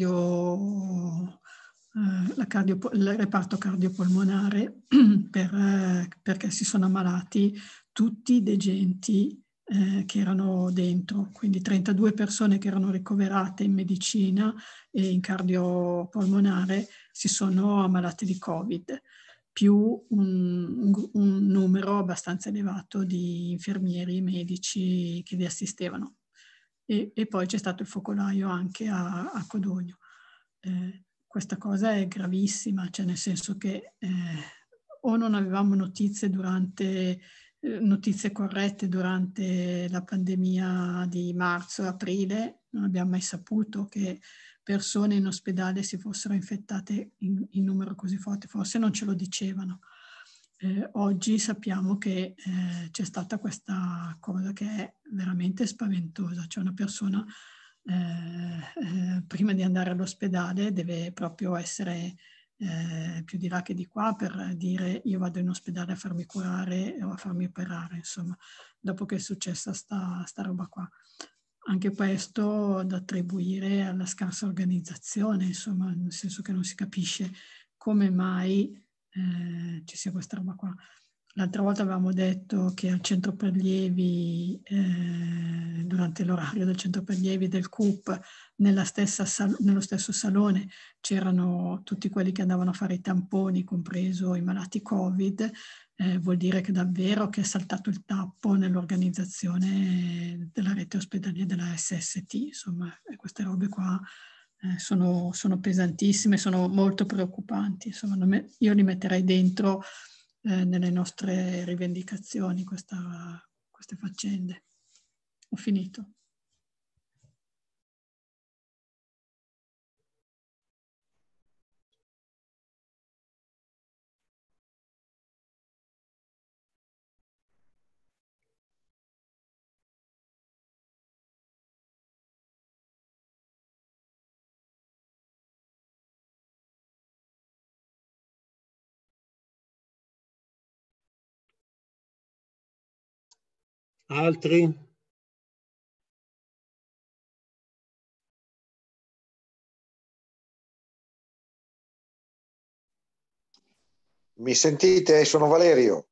cardio, eh, la cardio, il reparto cardiopolmonare per, eh, perché si sono ammalati tutti i degenti eh, che erano dentro, quindi trentadue persone che erano ricoverate in medicina e in cardiopolmonare si sono ammalate di Covid, più un, un numero abbastanza elevato di infermieri, medici che li assistevano. E, e poi c'è stato il focolaio anche a, a Codogno. Eh, questa cosa è gravissima, cioè nel senso che eh, o non avevamo notizie durante, eh, notizie corrette durante la pandemia di marzo-aprile, non abbiamo mai saputo che persone in ospedale si fossero infettate in, in numero così forte, forse non ce lo dicevano. Eh, oggi sappiamo che eh, c'è stata questa cosa che è veramente spaventosa, cioè una persona eh, eh, prima di andare all'ospedale deve proprio essere eh, più di là che di qua per dire io vado in ospedale a farmi curare o a farmi operare, insomma, dopo che è successa sta, sta roba qua. Anche questo da attribuire alla scarsa organizzazione, insomma, nel senso che non si capisce come mai eh, ci sia questa roba qua. L'altra volta avevamo detto che al centro prelievi, eh, durante l'orario del centro prelievi del C U P, nella stessa sal- nello stesso salone c'erano tutti quelli che andavano a fare i tamponi, compreso i malati Covid. Eh, vuol dire che davvero che è saltato il tappo nell'organizzazione della rete ospedaliera della S S T. Insomma, queste robe qua eh, sono, sono pesantissime, sono molto preoccupanti. Insomma, me, io li metterei dentro eh, nelle nostre rivendicazioni questa, queste faccende. Ho finito. Altri? Mi sentite? Sono Valerio.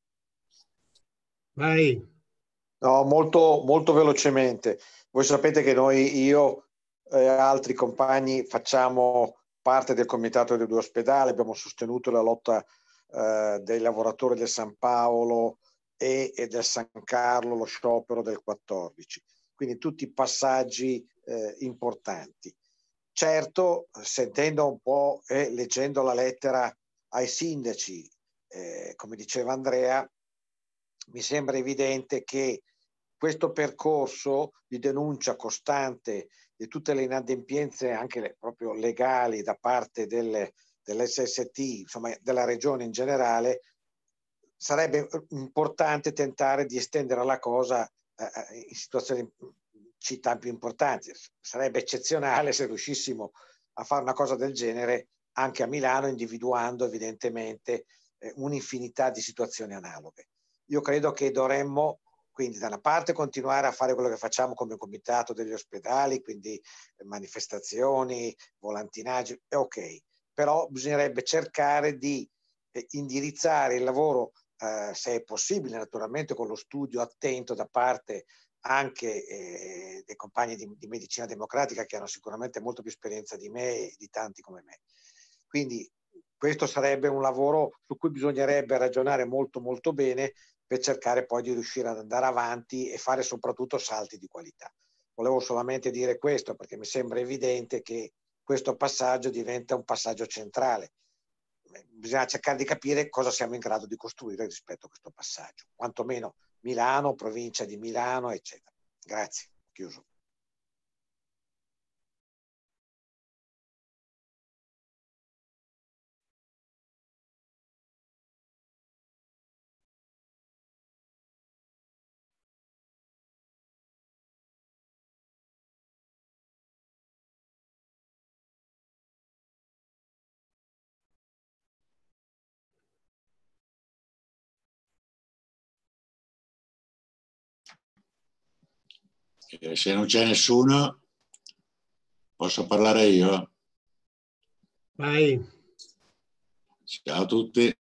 Vai. No, molto, molto velocemente. Voi sapete che noi, io e altri compagni, facciamo parte del comitato dei due ospedali, abbiamo sostenuto la lotta eh, dei lavoratori del San Paolo e, e del San Carlo, lo sciopero del quattordici. Quindi tutti passaggi eh, importanti. Certo, sentendo un po' e leggendo la lettera ai sindaci, eh, come diceva Andrea, mi sembra evidente che questo percorso di denuncia costante di tutte le inadempienze, anche le, proprio legali, da parte delle, dell'S S T, insomma della regione in generale, sarebbe importante tentare di estendere la cosa eh, in situazioni, città più importanti. Sarebbe eccezionale se riuscissimo a fare una cosa del genere anche a Milano, individuando evidentemente eh, un'infinità di situazioni analoghe. Io credo che dovremmo quindi da una parte continuare a fare quello che facciamo come comitato degli ospedali, quindi manifestazioni, volantinaggi, è ok, però bisognerebbe cercare di eh, indirizzare il lavoro, eh, se è possibile naturalmente con lo studio attento da parte anche eh, dei compagni di, di medicina democratica che hanno sicuramente molto più esperienza di me e di tanti come me. Quindi questo sarebbe un lavoro su cui bisognerebbe ragionare molto molto bene per cercare poi di riuscire ad andare avanti e fare soprattutto salti di qualità. Volevo solamente dire questo perché mi sembra evidente che questo passaggio diventa un passaggio centrale. Bisogna cercare di capire cosa siamo in grado di costruire rispetto a questo passaggio, quantomeno Milano, provincia di Milano, eccetera. Grazie. Chiuso. Eh, se non c'è nessuno, posso parlare io? Vai. Ciao a tutti.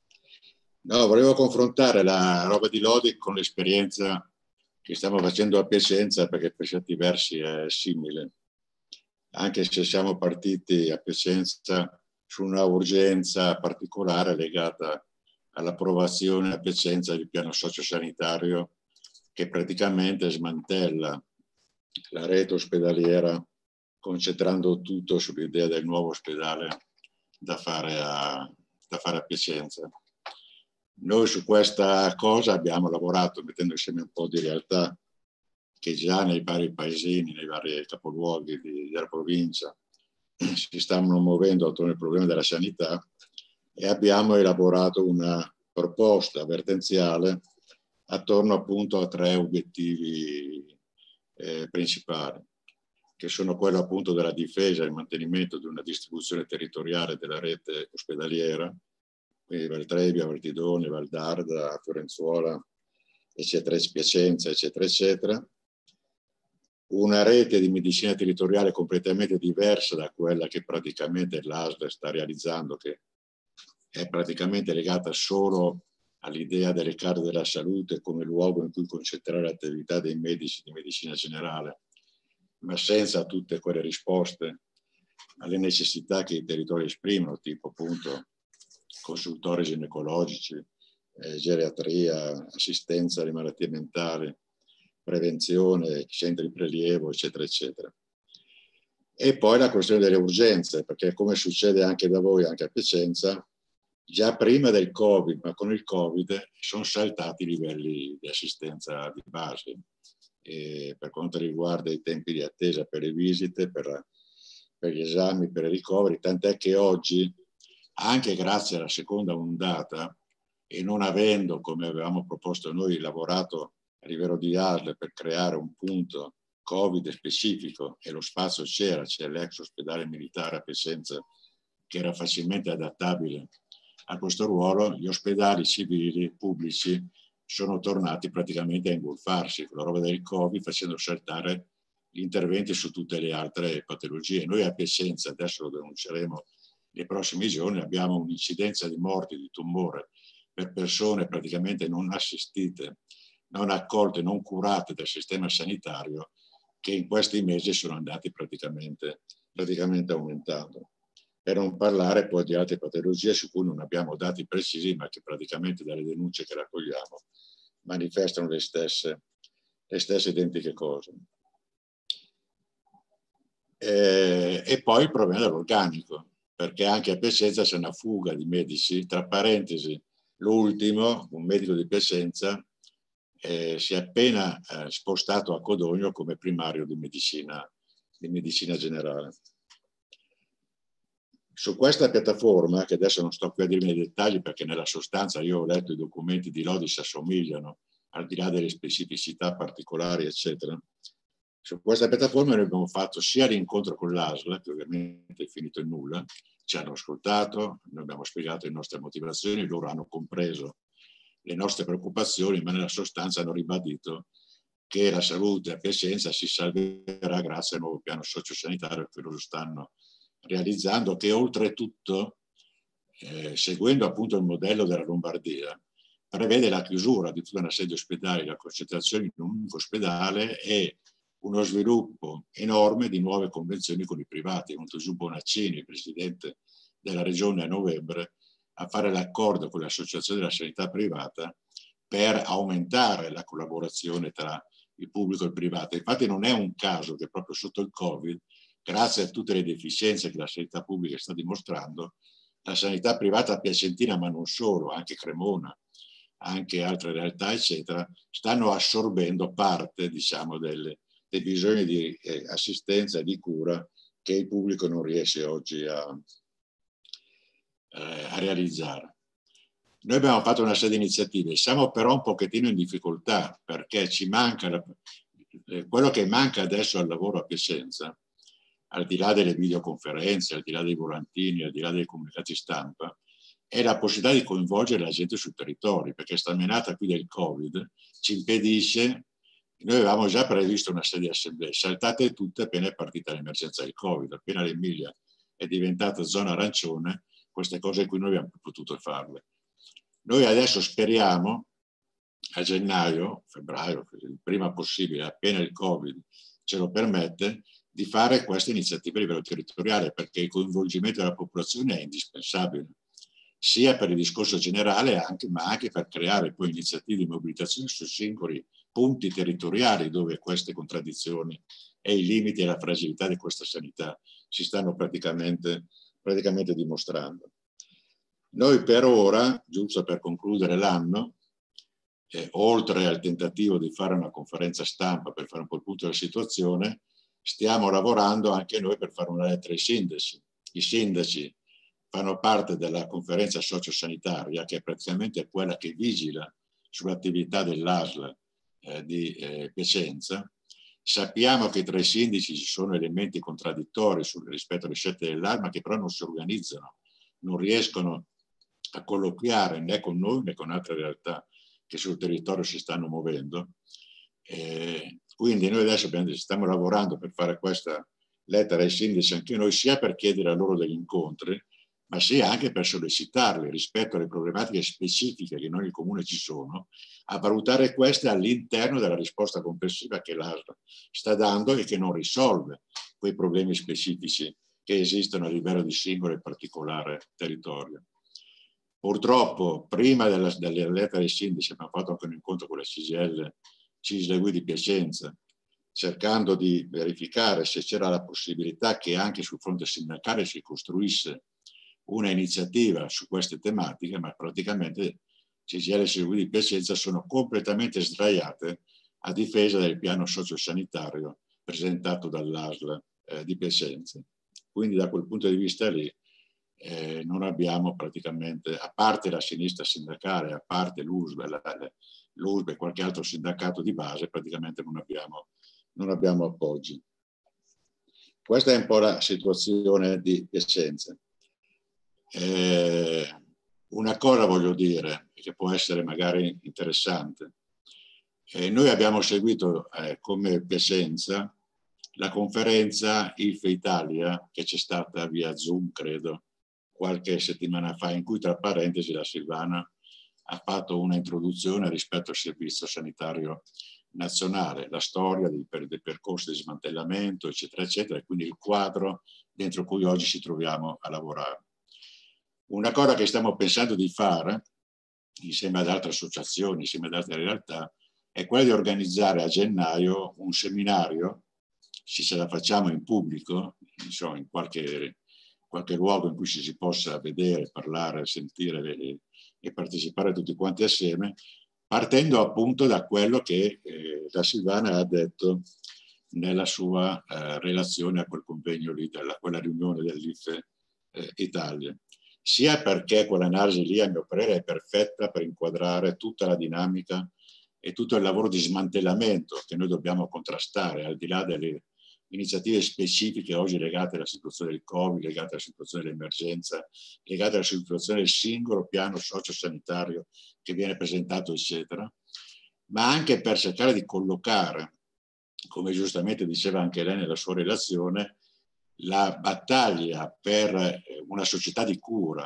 No, volevo confrontare la roba di Lodi con l'esperienza che stiamo facendo a Piacenza, perché per certi versi è simile. Anche se siamo partiti a Piacenza su una urgenza particolare legata all'approvazione a Piacenza del piano sociosanitario che praticamente smantella la rete ospedaliera, concentrando tutto sull'idea del nuovo ospedale da fare a, da fare a Piacenza. Noi su questa cosa abbiamo lavorato mettendo insieme un po' di realtà che già nei vari paesini, nei vari capoluoghi di, della provincia si stanno muovendo attorno al problema della sanità, e abbiamo elaborato una proposta avvertenziale attorno appunto a tre obiettivi eh, principali, che sono quello appunto della difesa e il mantenimento di una distribuzione territoriale della rete ospedaliera, quindi Valtrebbia, Valtidone, Valdarda, Fiorenzuola, eccetera, Piacenza, eccetera, eccetera. Una rete di medicina territoriale completamente diversa da quella che praticamente l'A S L sta realizzando, che è praticamente legata solo all'idea delle case della salute come luogo in cui concentrare l'attività dei medici di medicina generale, ma senza tutte quelle risposte alle necessità che i territori esprimono, tipo appunto consultori ginecologici, eh, geriatria, assistenza alle malattie mentali, prevenzione, centri di prelievo, eccetera, eccetera. E poi la questione delle urgenze, perché come succede anche da voi, anche a Piacenza, già prima del Covid, ma con il Covid, sono saltati i livelli di assistenza di base. E per quanto riguarda i tempi di attesa per le visite, per, per gli esami, per i ricoveri, tant'è che oggi, anche grazie alla seconda ondata, e non avendo, come avevamo proposto noi, lavorato a livello di A S L per creare un punto Covid specifico, e lo spazio c'era, c'è l'ex ospedale militare a Piacenza che era facilmente adattabile a questo ruolo, gli ospedali civili pubblici sono tornati praticamente a ingolfarsi con la roba del Covid, facendo saltare gli interventi su tutte le altre patologie. Noi a Piacenza, adesso lo denunceremo nei prossimi giorni, abbiamo un'incidenza di morti di tumore per persone praticamente non assistite, non accolte, non curate dal sistema sanitario, che in questi mesi sono andati praticamente, praticamente aumentando. Per non parlare poi di altre patologie su cui non abbiamo dati precisi, ma che praticamente dalle denunce che raccogliamo manifestano le stesse, le stesse identiche cose. E, e poi il problema dell'organico, perché anche a Piacenza c'è una fuga di medici, tra parentesi, l'ultimo, un medico di Piacenza, eh, si è appena eh, spostato a Codogno come primario di medicina, di medicina generale. Su questa piattaforma, che adesso non sto qui a dirmi nei dettagli perché nella sostanza io ho letto i documenti di Lodi, si assomigliano, al di là delle specificità particolari, eccetera. Su questa piattaforma noi abbiamo fatto sia l'incontro con l'A S L, che ovviamente è finito in nulla, ci hanno ascoltato, noi abbiamo spiegato le nostre motivazioni, loro hanno compreso le nostre preoccupazioni, ma nella sostanza hanno ribadito che la salute a Piacenza si salverà grazie al nuovo piano sociosanitario che loro stanno realizzando, che oltretutto, eh, seguendo appunto il modello della Lombardia, prevede la chiusura di tutta una serie di ospedali, la concentrazione in un unico ospedale e uno sviluppo enorme di nuove convenzioni con i privati. È venuto giù Bonaccini, il presidente della regione, a novembre, a fare l'accordo con le associazioni della sanità privata per aumentare la collaborazione tra il pubblico e il privato. Infatti non è un caso che proprio sotto il Covid, grazie a tutte le deficienze che la sanità pubblica sta dimostrando, la sanità privata piacentina, ma non solo, anche Cremona, anche altre realtà, eccetera, stanno assorbendo parte, diciamo, delle, dei bisogni di eh, assistenza e di cura che il pubblico non riesce oggi a, eh, a realizzare. Noi abbiamo fatto una serie di iniziative, siamo però un pochettino in difficoltà perché ci manca, la, eh, quello che manca adesso al lavoro a Piacenza, al di là delle videoconferenze, al di là dei volantini, al di là dei comunicati stampa, è la possibilità di coinvolgere la gente sul territorio, perché sta menata qui del Covid ci impedisce. Noi avevamo già previsto una serie di assemblee, saltate tutte appena è partita l'emergenza del Covid, appena l'Emilia è diventata zona arancione, queste cose qui noi abbiamo potuto farle. Noi adesso speriamo a gennaio, febbraio, il prima possibile, appena il Covid ce lo permette, di fare queste iniziative a livello territoriale, perché il coinvolgimento della popolazione è indispensabile, sia per il discorso generale, anche, ma anche per creare poi iniziative di mobilitazione su singoli punti territoriali dove queste contraddizioni e i limiti e la fragilità di questa sanità si stanno praticamente, praticamente dimostrando. Noi per ora, giusto per concludere l'anno, eh, oltre al tentativo di fare una conferenza stampa per fare un po' il punto della situazione, stiamo lavorando anche noi per fare una lettera ai sindaci. I sindaci fanno parte della conferenza sociosanitaria, che è praticamente quella che vigila sull'attività dell'A S L eh, di eh, Piacenza. Sappiamo che tra i sindaci ci sono elementi contraddittori sul, rispetto alle scelte dell'A S L, ma che però non si organizzano, non riescono a colloquiare né con noi né con altre realtà che sul territorio si stanno muovendo. Eh, quindi noi adesso abbiamo, stiamo lavorando per fare questa lettera ai sindaci anche noi, sia per chiedere a loro degli incontri, ma sia anche per sollecitarli rispetto alle problematiche specifiche che in ogni comune ci sono, a valutare queste all'interno della risposta complessiva che l'A S L sta dando e che non risolve quei problemi specifici che esistono a livello di singolo e particolare territorio. Purtroppo, prima della, della lettera ai sindaci, abbiamo fatto anche un incontro con la C G I L, C I S L E di Piacenza, cercando di verificare se c'era la possibilità che anche sul fronte sindacale si costruisse una iniziativa su queste tematiche, ma praticamente C G I L e C I S L E di Piacenza sono completamente sdraiate a difesa del piano sociosanitario presentato dall'A S L eh, di Piacenza. Quindi da quel punto di vista lì eh, non abbiamo praticamente, a parte la sinistra sindacale, a parte l'U S B, l'U S B e qualche altro sindacato di base, praticamente non abbiamo, non abbiamo appoggi. Questa è un po' la situazione di Piacenza. Eh, una cosa voglio dire, che può essere magari interessante. Eh, noi abbiamo seguito eh, come Piacenza la conferenza I L F Italia che c'è stata via Zoom, credo, qualche settimana fa, in cui tra parentesi la Silvana ha fatto una introduzione rispetto al servizio sanitario nazionale, la storia dei, dei percorsi di smantellamento, eccetera, eccetera, e quindi il quadro dentro cui oggi ci troviamo a lavorare. Una cosa che stiamo pensando di fare, insieme ad altre associazioni, insieme ad altre realtà, è quella di organizzare a gennaio un seminario, se ce la facciamo in pubblico, insomma, in qualche, qualche luogo in cui ci si possa vedere, parlare, sentire e, e partecipare tutti quanti assieme, partendo appunto da quello che eh, la Silvana ha detto nella sua eh, relazione a quel convegno lì, a quella riunione dell'I L F eh, Italia. Sia perché quell'analisi lì, a mio parere, è perfetta per inquadrare tutta la dinamica e tutto il lavoro di smantellamento che noi dobbiamo contrastare, al di là delle iniziative specifiche oggi legate alla situazione del Covid, legate alla situazione dell'emergenza, legate alla situazione del singolo piano sociosanitario che viene presentato, eccetera, ma anche per cercare di collocare, come giustamente diceva anche lei nella sua relazione, la battaglia per una società di cura,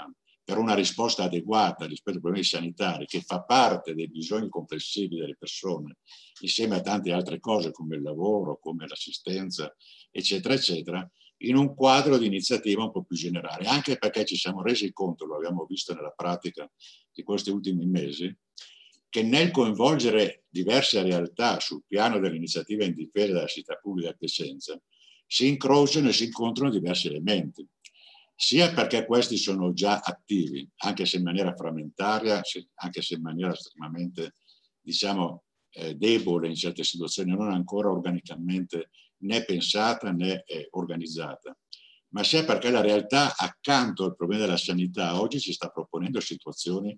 per una risposta adeguata rispetto ai problemi sanitari, che fa parte dei bisogni complessivi delle persone, insieme a tante altre cose come il lavoro, come l'assistenza, eccetera, eccetera, in un quadro di iniziativa un po' più generale, anche perché ci siamo resi conto, lo abbiamo visto nella pratica di questi ultimi mesi, che nel coinvolgere diverse realtà sul piano dell'iniziativa in difesa della sanità pubblica e Piacenza, si incrociano e si incontrano diversi elementi, sia perché questi sono già attivi, anche se in maniera frammentaria, anche se in maniera estremamente, diciamo, eh, debole in certe situazioni, non ancora organicamente né pensata né eh, organizzata, ma sia perché la realtà accanto al problema della sanità oggi ci sta proponendo situazioni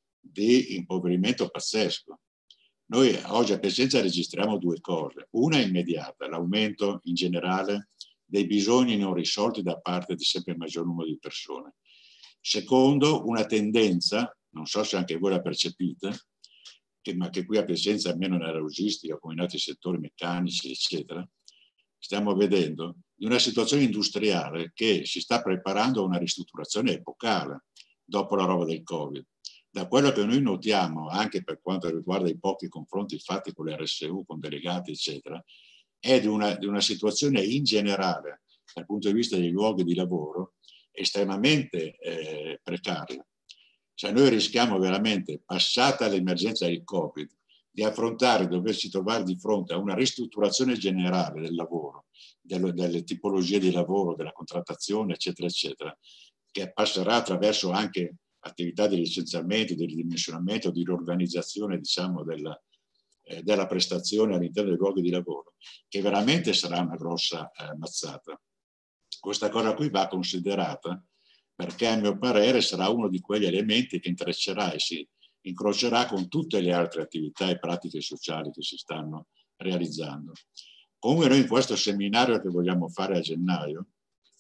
di impoverimento pazzesco. Noi oggi a Piacenza registriamo due cose. Una immediata, l'aumento in generale dei bisogni non risolti da parte di sempre maggior numero di persone. Secondo, una tendenza, non so se anche voi la percepite, che, ma che qui a Piacenza, almeno nella logistica, come in altri settori meccanici, eccetera, stiamo vedendo di una situazione industriale che si sta preparando a una ristrutturazione epocale dopo la roba del Covid. Da quello che noi notiamo, anche per quanto riguarda i pochi confronti fatti con l'R S U, con delegati, eccetera, è di una, di una situazione in generale, dal punto di vista dei luoghi di lavoro, estremamente eh, precaria. Cioè noi rischiamo veramente, passata l'emergenza del Covid, di affrontare, doverci trovare di fronte a una ristrutturazione generale del lavoro, delle, delle tipologie di lavoro, della contrattazione, eccetera, eccetera, che passerà attraverso anche attività di licenziamento, di ridimensionamento, di riorganizzazione, diciamo, della, eh, della prestazione all'interno dei luoghi di lavoro, che veramente sarà una grossa eh, mazzata. Questa cosa qui va considerata perché, a mio parere, sarà uno di quegli elementi che intreccerà e si incrocerà con tutte le altre attività e pratiche sociali che si stanno realizzando. Comunque noi in questo seminario che vogliamo fare a gennaio,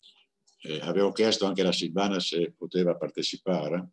eh, avevo chiesto anche a Silvana se poteva partecipare,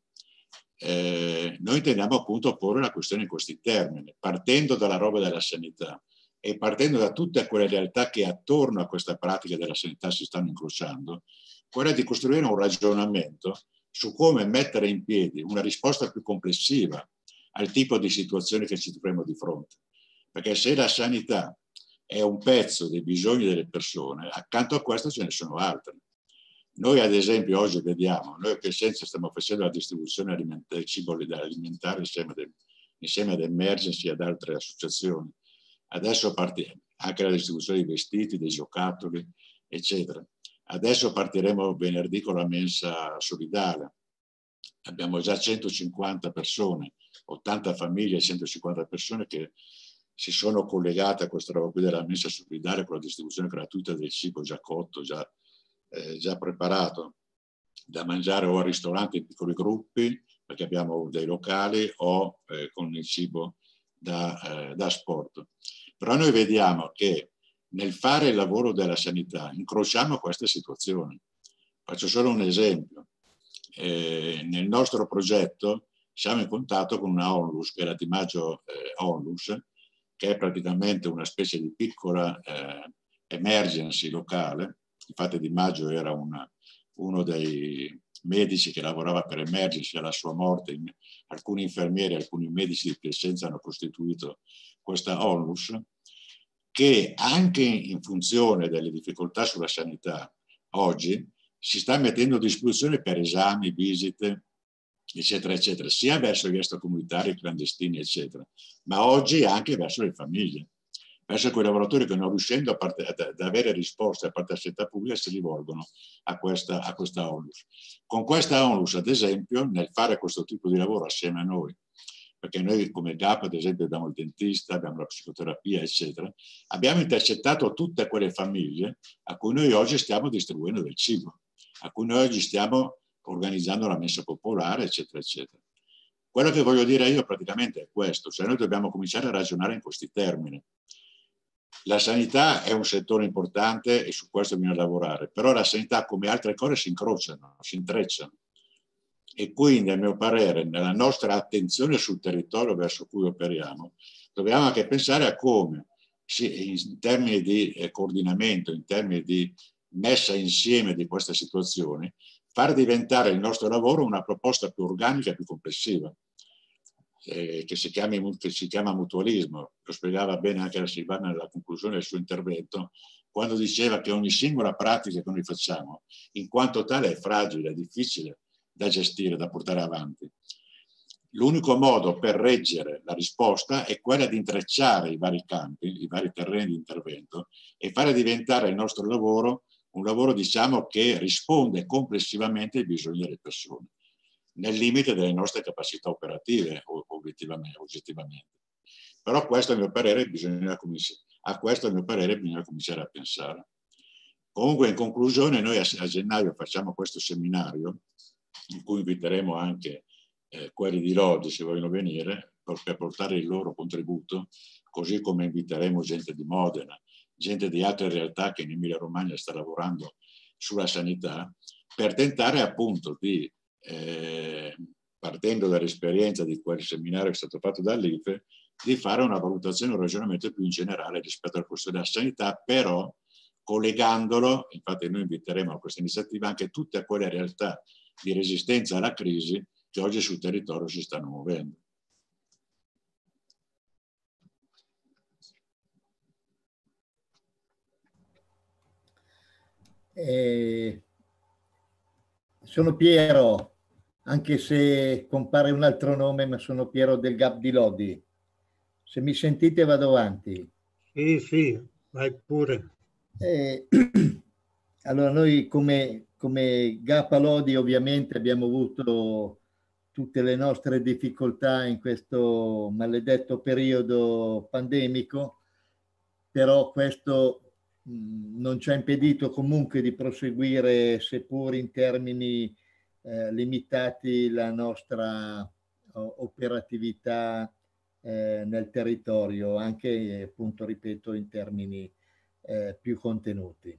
eh, noi intendiamo appunto porre la questione in questi termini, partendo dalla roba della sanità e partendo da tutte quelle realtà che attorno a questa pratica della sanità si stanno incrociando, quella di costruire un ragionamento su come mettere in piedi una risposta più complessiva al tipo di situazioni che ci troviamo di fronte. Perché se la sanità è un pezzo dei bisogni delle persone, accanto a questo ce ne sono altri. Noi ad esempio oggi vediamo, noi a Piacenza stiamo facendo la distribuzione del cibo alimentare insieme, de, insieme ad Emergency e ad altre associazioni. Adesso partiamo anche la distribuzione dei vestiti, dei giocattoli, eccetera. Adesso partiremo venerdì con la mensa solidale. Abbiamo già centocinquanta persone, ottanta famiglie e centocinquanta persone che si sono collegate a questa roba qui della mensa solidale con la distribuzione gratuita del cibo già cotto, già, eh, già preparato, da mangiare o al ristorante in piccoli gruppi, perché abbiamo dei locali, o eh, con il cibo da, eh, da asporto. Però noi vediamo che nel fare il lavoro della sanità incrociamo queste situazioni. Faccio solo un esempio. Eh, nel nostro progetto siamo in contatto con una Onlus, che è la Di Maggio eh, Onlus, che è praticamente una specie di piccola eh, emergency locale. Infatti Di Maggio era una, uno dei medici che lavorava per Emergency. Alla sua morte in, alcuni infermieri, alcuni medici di Piacenza hanno costituito questa Onlus, che anche in funzione delle difficoltà sulla sanità oggi si sta mettendo a disposizione per esami, visite, eccetera, eccetera, sia verso gli extracomunitari, clandestini, eccetera, ma oggi anche verso le famiglie, verso quei lavoratori che non riuscendo a parte, ad, ad avere risposte da parte della sanità pubblica si rivolgono a questa, a questa Onlus. Con questa Onlus, ad esempio, nel fare questo tipo di lavoro assieme a noi, perché noi come G A P, ad esempio, abbiamo il dentista, abbiamo la psicoterapia, eccetera, abbiamo intercettato tutte quelle famiglie a cui noi oggi stiamo distribuendo del cibo, a cui noi oggi stiamo organizzando la mensa popolare, eccetera, eccetera. Quello che voglio dire io praticamente è questo, cioè noi dobbiamo cominciare a ragionare in questi termini. La sanità è un settore importante e su questo bisogna lavorare, però la sanità come altre cose si incrociano, si intrecciano. E quindi, a mio parere, nella nostra attenzione sul territorio verso cui operiamo, dobbiamo anche pensare a come, in termini di coordinamento, in termini di messa insieme di queste situazioni, far diventare il nostro lavoro una proposta più organica e più complessiva, eh, che, si chiami, che si chiama mutualismo. Lo spiegava bene anche la Silvana nella conclusione del suo intervento, quando diceva che ogni singola pratica che noi facciamo, in quanto tale, è fragile, è difficile da gestire, da portare avanti. L'unico modo per reggere la risposta è quella di intrecciare i vari campi, i vari terreni di intervento e fare diventare il nostro lavoro un lavoro, diciamo, che risponde complessivamente ai bisogni delle persone, nel limite delle nostre capacità operative, obiettivamente, oggettivamente. Però questo, a mio parere, bisogna cominciare, a questo, a mio parere, bisogna cominciare a pensare. Comunque, in conclusione, noi a, a gennaio facciamo questo seminario, in cui inviteremo anche eh, quelli di Lodi, se vogliono venire, per, per portare il loro contributo, così come inviteremo gente di Modena, gente di altre realtà che in Emilia Romagna sta lavorando sulla sanità, per tentare appunto di, eh, partendo dall'esperienza di quel seminario che è stato fatto dall'I F E, di fare una valutazione, un ragionamento più in generale rispetto al costo della sanità, però collegandolo, infatti noi inviteremo a questa iniziativa anche tutte quelle realtà di resistenza alla crisi che oggi sul territorio si stanno muovendo. Eh, sono Piero, anche se compare un altro nome, ma sono Piero del G A P di Lodi. Se mi sentite vado avanti. Sì, sì, vai pure. Eh, allora noi come, come G A P a Lodi ovviamente abbiamo avuto tutte le nostre difficoltà in questo maledetto periodo pandemico, però questo non ci ha impedito comunque di proseguire, seppur in termini eh, limitati, la nostra oh, operatività eh, nel territorio, anche appunto, ripeto, in termini eh, più contenuti.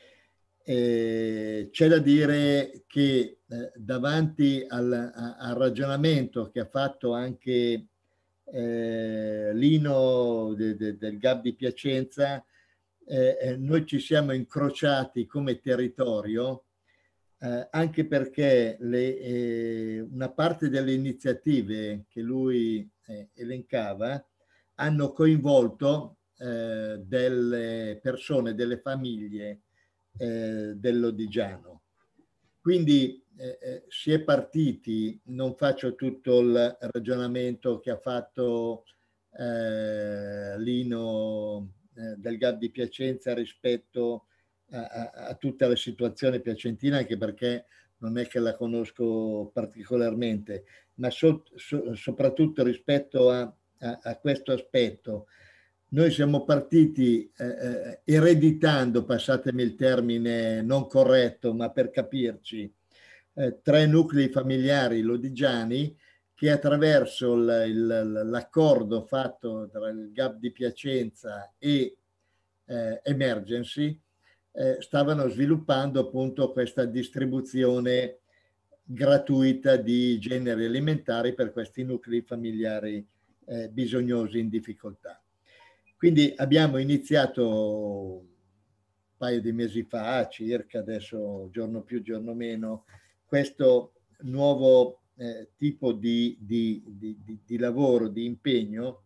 C'è da dire che eh, davanti al, a, al ragionamento che ha fatto anche eh, Lino de, de, del G A P di Piacenza, Eh, noi ci siamo incrociati come territorio eh, anche perché le, eh, una parte delle iniziative che lui eh, elencava hanno coinvolto eh, delle persone, delle famiglie eh, dell'Odigiano. Quindi eh, si è partiti, non faccio tutto il ragionamento che ha fatto eh, Lino del G A P di Piacenza rispetto a, a, a tutta la situazione piacentina, anche perché non è che la conosco particolarmente, ma so, so, soprattutto rispetto a, a, a questo aspetto. Noi siamo partiti eh, ereditando, passatemi il termine non corretto, ma per capirci, eh, tre nuclei familiari lodigiani che attraverso l'accordo fatto tra il G A P di Piacenza e eh, Emergency eh, stavano sviluppando appunto questa distribuzione gratuita di generi alimentari per questi nuclei familiari eh, bisognosi in difficoltà. Quindi abbiamo iniziato un paio di mesi fa, circa, adesso giorno più, giorno meno, questo nuovo Eh, tipo di, di, di, di lavoro, di impegno,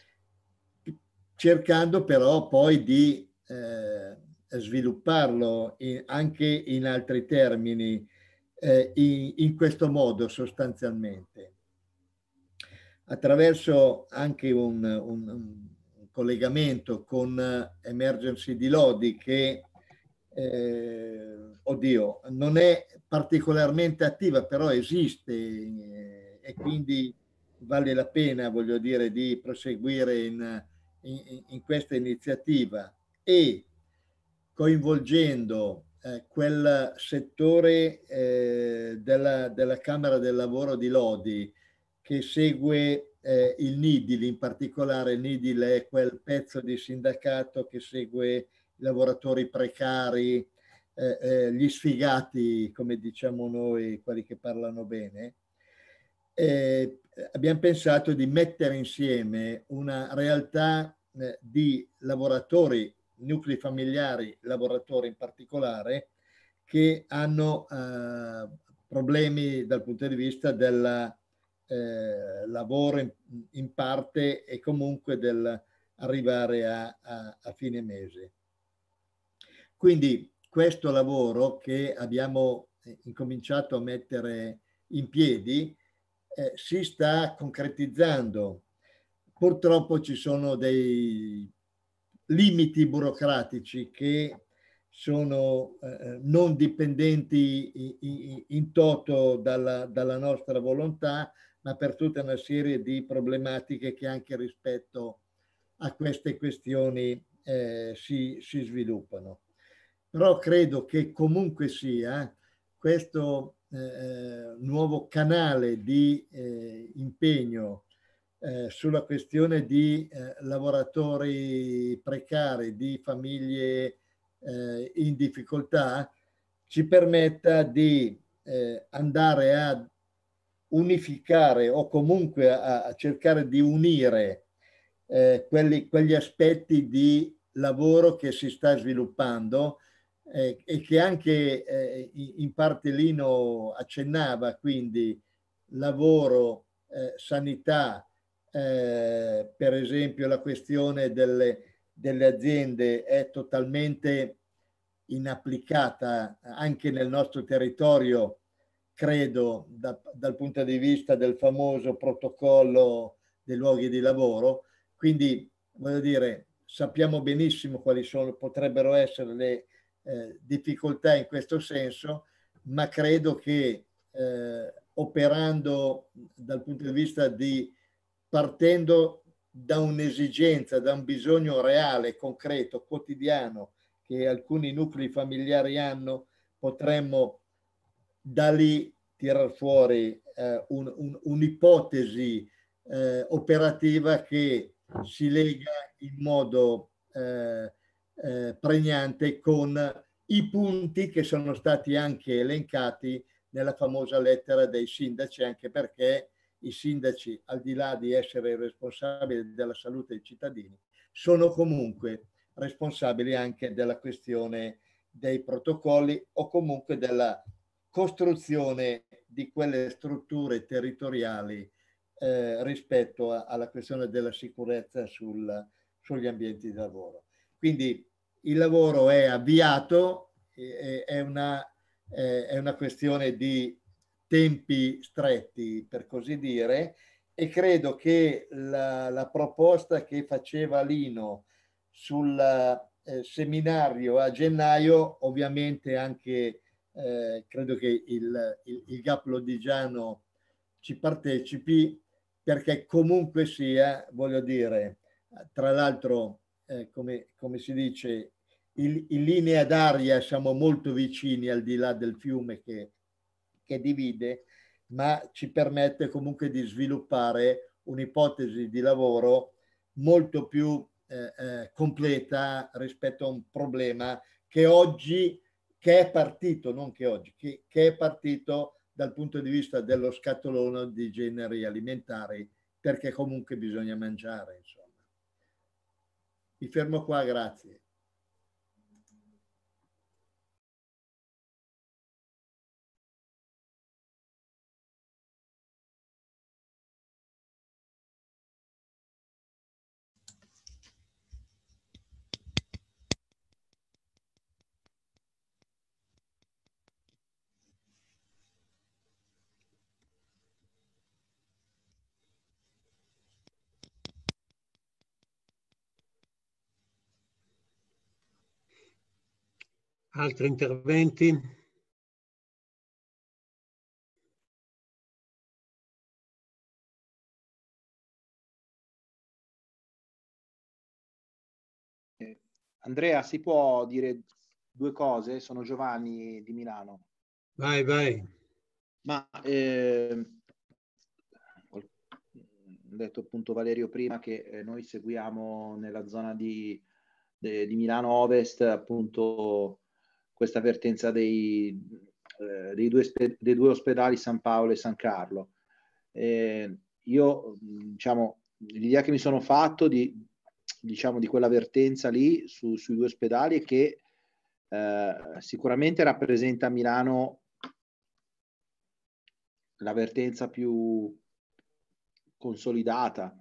cercando però poi di eh, svilupparlo in, anche in altri termini, eh, in, in questo modo sostanzialmente, attraverso anche un, un, un collegamento con Emergency di Lodi che Eh, oddio, non è particolarmente attiva, però esiste eh, e quindi vale la pena, voglio dire, di proseguire in, in, in questa iniziativa e coinvolgendo eh, quel settore eh, della, della Camera del Lavoro di Lodi che segue eh, il NIDIL, in particolare il NIDIL è quel pezzo di sindacato che segue lavoratori precari, eh, eh, gli sfigati, come diciamo noi, quelli che parlano bene. Eh, abbiamo pensato di mettere insieme una realtà eh, di lavoratori, nuclei familiari, lavoratori in particolare, che hanno eh, problemi dal punto di vista del eh, lavoro in, in parte e comunque del arrivare a, a, a fine mese. Quindi questo lavoro che abbiamo incominciato a mettere in piedi eh, si sta concretizzando. Purtroppo ci sono dei limiti burocratici che sono eh, non dipendenti in, in toto dalla, dalla nostra volontà, ma per tutta una serie di problematiche che anche rispetto a queste questioni eh, si, si sviluppano. Però credo che comunque sia questo eh, nuovo canale di eh, impegno eh, sulla questione di eh, lavoratori precari, di famiglie eh, in difficoltà, ci permetta di eh, andare a unificare o comunque a, a cercare di unire eh, quelli, quegli aspetti di lavoro che si sta sviluppando eh, e che anche eh, in parte Lino accennava, quindi lavoro, eh, sanità, eh, per esempio la questione delle, delle aziende è totalmente inapplicata anche nel nostro territorio, credo, da, dal punto di vista del famoso protocollo dei luoghi di lavoro. Quindi, voglio dire, sappiamo benissimo quali sono, potrebbero essere le eh, difficoltà in questo senso, ma credo che eh, operando dal punto di vista di, partendo da un'esigenza, da un bisogno reale, concreto, quotidiano, che alcuni nuclei familiari hanno, potremmo da lì tirar fuori eh, un, un, un'ipotesi eh, operativa che si lega in modo eh, eh, pregnante con i punti che sono stati anche elencati nella famosa lettera dei sindaci, anche perché i sindaci, al di là di essere responsabili della salute dei cittadini, sono comunque responsabili anche della questione dei protocolli o comunque della costruzione di quelle strutture territoriali eh, rispetto a, alla questione della sicurezza sul, sugli ambienti di lavoro. Quindi il lavoro è avviato, è, è, una, è una questione di tempi stretti, per così dire, e credo che la, la proposta che faceva Lino sul eh, seminario a gennaio, ovviamente anche eh, credo che il, il, il G A P Lodigiano ci partecipi, perché comunque sia, voglio dire, tra l'altro, eh, come, come si dice, il, in linea d'aria siamo molto vicini al di là del fiume che, che divide, ma ci permette comunque di sviluppare un'ipotesi di lavoro molto più eh, eh, completa rispetto a un problema che oggi, che è partito, non che oggi, che, che è partito dal punto di vista dello scatolone di generi alimentari, perché comunque bisogna mangiare, insomma. Mi fermo qua, grazie. Altri interventi? Andrea, si può dire due cose? Sono Giovanni di Milano. Vai, vai. Ma eh, ho detto appunto Valerio prima che eh, noi seguiamo nella zona di, de, di Milano Ovest appunto questa vertenza dei, eh, dei, due, dei due ospedali San Paolo e San Carlo. Eh, io, diciamo, l'idea che mi sono fatto di, diciamo, di quella vertenza lì su, sui due ospedali è che eh, sicuramente rappresenta Milano la vertenza più consolidata,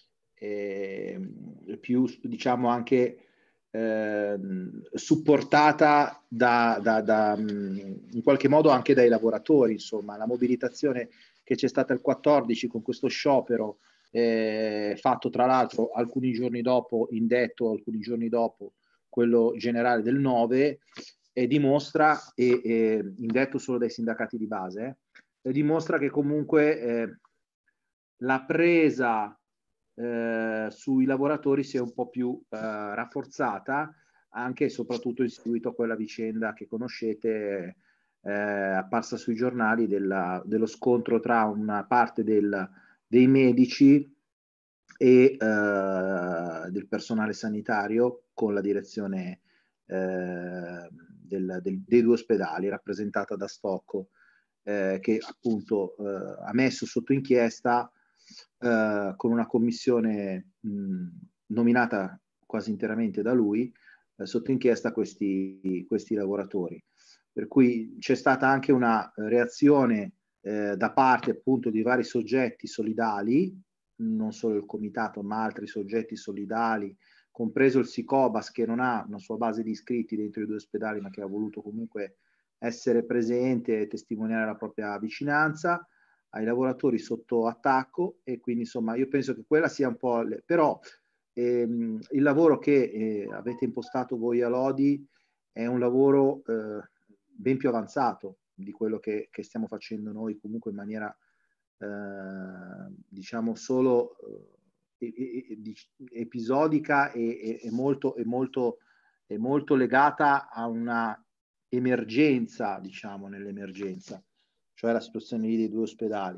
eh, più diciamo anche eh, supportata da, da, da, in qualche modo anche dai lavoratori, insomma, la mobilitazione che c'è stata il quattordici con questo sciopero eh, fatto tra l'altro alcuni giorni dopo, indetto alcuni giorni dopo quello generale del nove, e dimostra, e, e indetto solo dai sindacati di base, eh, e dimostra che comunque eh, la presa eh, sui lavoratori si è un po' più eh, rafforzata, anche e soprattutto in seguito a quella vicenda che conoscete, eh, apparsa sui giornali, della, dello scontro tra una parte del, dei medici e eh, del personale sanitario con la direzione eh, del, del, dei due ospedali, rappresentata da Stocco, eh, che appunto eh, ha messo sotto inchiesta eh, con una commissione mh, nominata quasi interamente da lui, eh, sotto inchiesta questi, questi lavoratori. Per cui c'è stata anche una reazione eh, da parte appunto di vari soggetti solidali, non solo il comitato ma altri soggetti solidali, compreso il Sicobas, che non ha una sua base di iscritti dentro i due ospedali ma che ha voluto comunque essere presente e testimoniare la propria vicinanza ai lavoratori sotto attacco. E quindi insomma io penso che quella sia un po' le... però ehm, il lavoro che eh, avete impostato voi a Lodi è un lavoro eh, ben più avanzato di quello che, che stiamo facendo noi comunque in maniera eh, diciamo solo eh, episodica e, e, e, molto, e, molto, e molto legata a una emergenza, diciamo nell'emergenza, cioè la situazione lì dei due ospedali.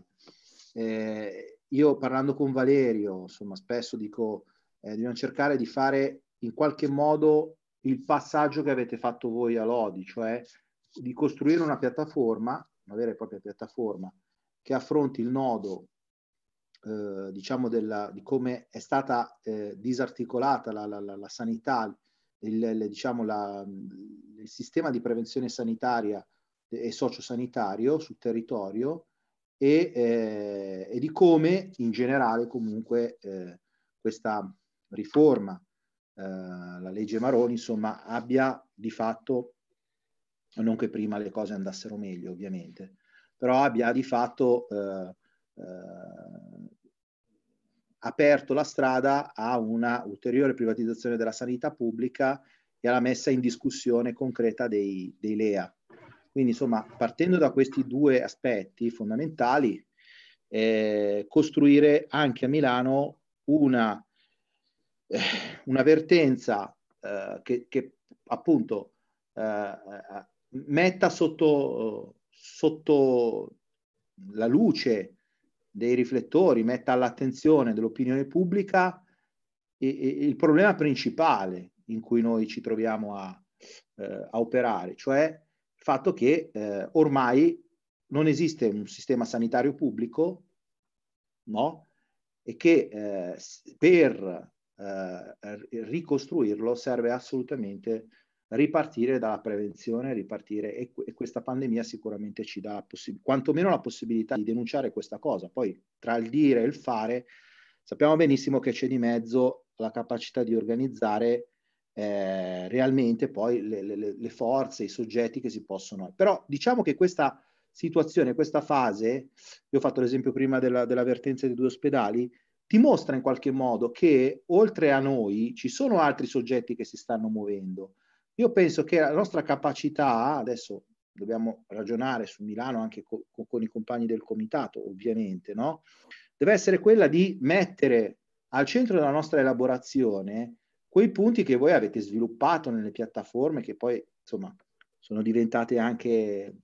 Eh, io parlando con Valerio, insomma, spesso dico eh, dobbiamo cercare di fare in qualche modo il passaggio che avete fatto voi a Lodi, cioè di costruire una piattaforma, una vera e propria piattaforma, che affronti il nodo, eh, diciamo, della, di come è stata eh, disarticolata la, la, la, la sanità, il, il, diciamo la, il sistema di prevenzione sanitaria e sociosanitario sul territorio, e, eh, e di come in generale comunque eh, questa riforma, eh, la legge Maroni, insomma, abbia di fatto, non che prima le cose andassero meglio ovviamente, però abbia di fatto eh, eh, aperto la strada a una ulteriore privatizzazione della sanità pubblica e alla messa in discussione concreta dei, dei L E A. Quindi insomma, partendo da questi due aspetti fondamentali, eh, costruire anche a Milano una, eh, una vertenza eh, che, che appunto eh, metta sotto, sotto la luce dei riflettori, metta all'attenzione dell'opinione pubblica e, e, il problema principale in cui noi ci troviamo a, eh, a operare, cioè il fatto che eh, ormai non esiste un sistema sanitario pubblico, no? E che eh, per eh, ricostruirlo serve assolutamente ripartire dalla prevenzione, ripartire, e, e questa pandemia sicuramente ci dà quantomeno la possibilità di denunciare questa cosa. Poi tra il dire e il fare sappiamo benissimo che c'è di mezzo la capacità di organizzare eh, realmente poi le, le, le forze, i soggetti che si possono... Però diciamo che questa situazione, questa fase, io ho fatto l'esempio prima della, della vertenza dei due ospedali, dimostra in qualche modo che oltre a noi ci sono altri soggetti che si stanno muovendo. Io penso che la nostra capacità, adesso dobbiamo ragionare su Milano anche co co con i compagni del comitato, ovviamente, no? Deve essere quella di mettere al centro della nostra elaborazione quei punti che voi avete sviluppato nelle piattaforme, che poi, insomma, sono diventate anche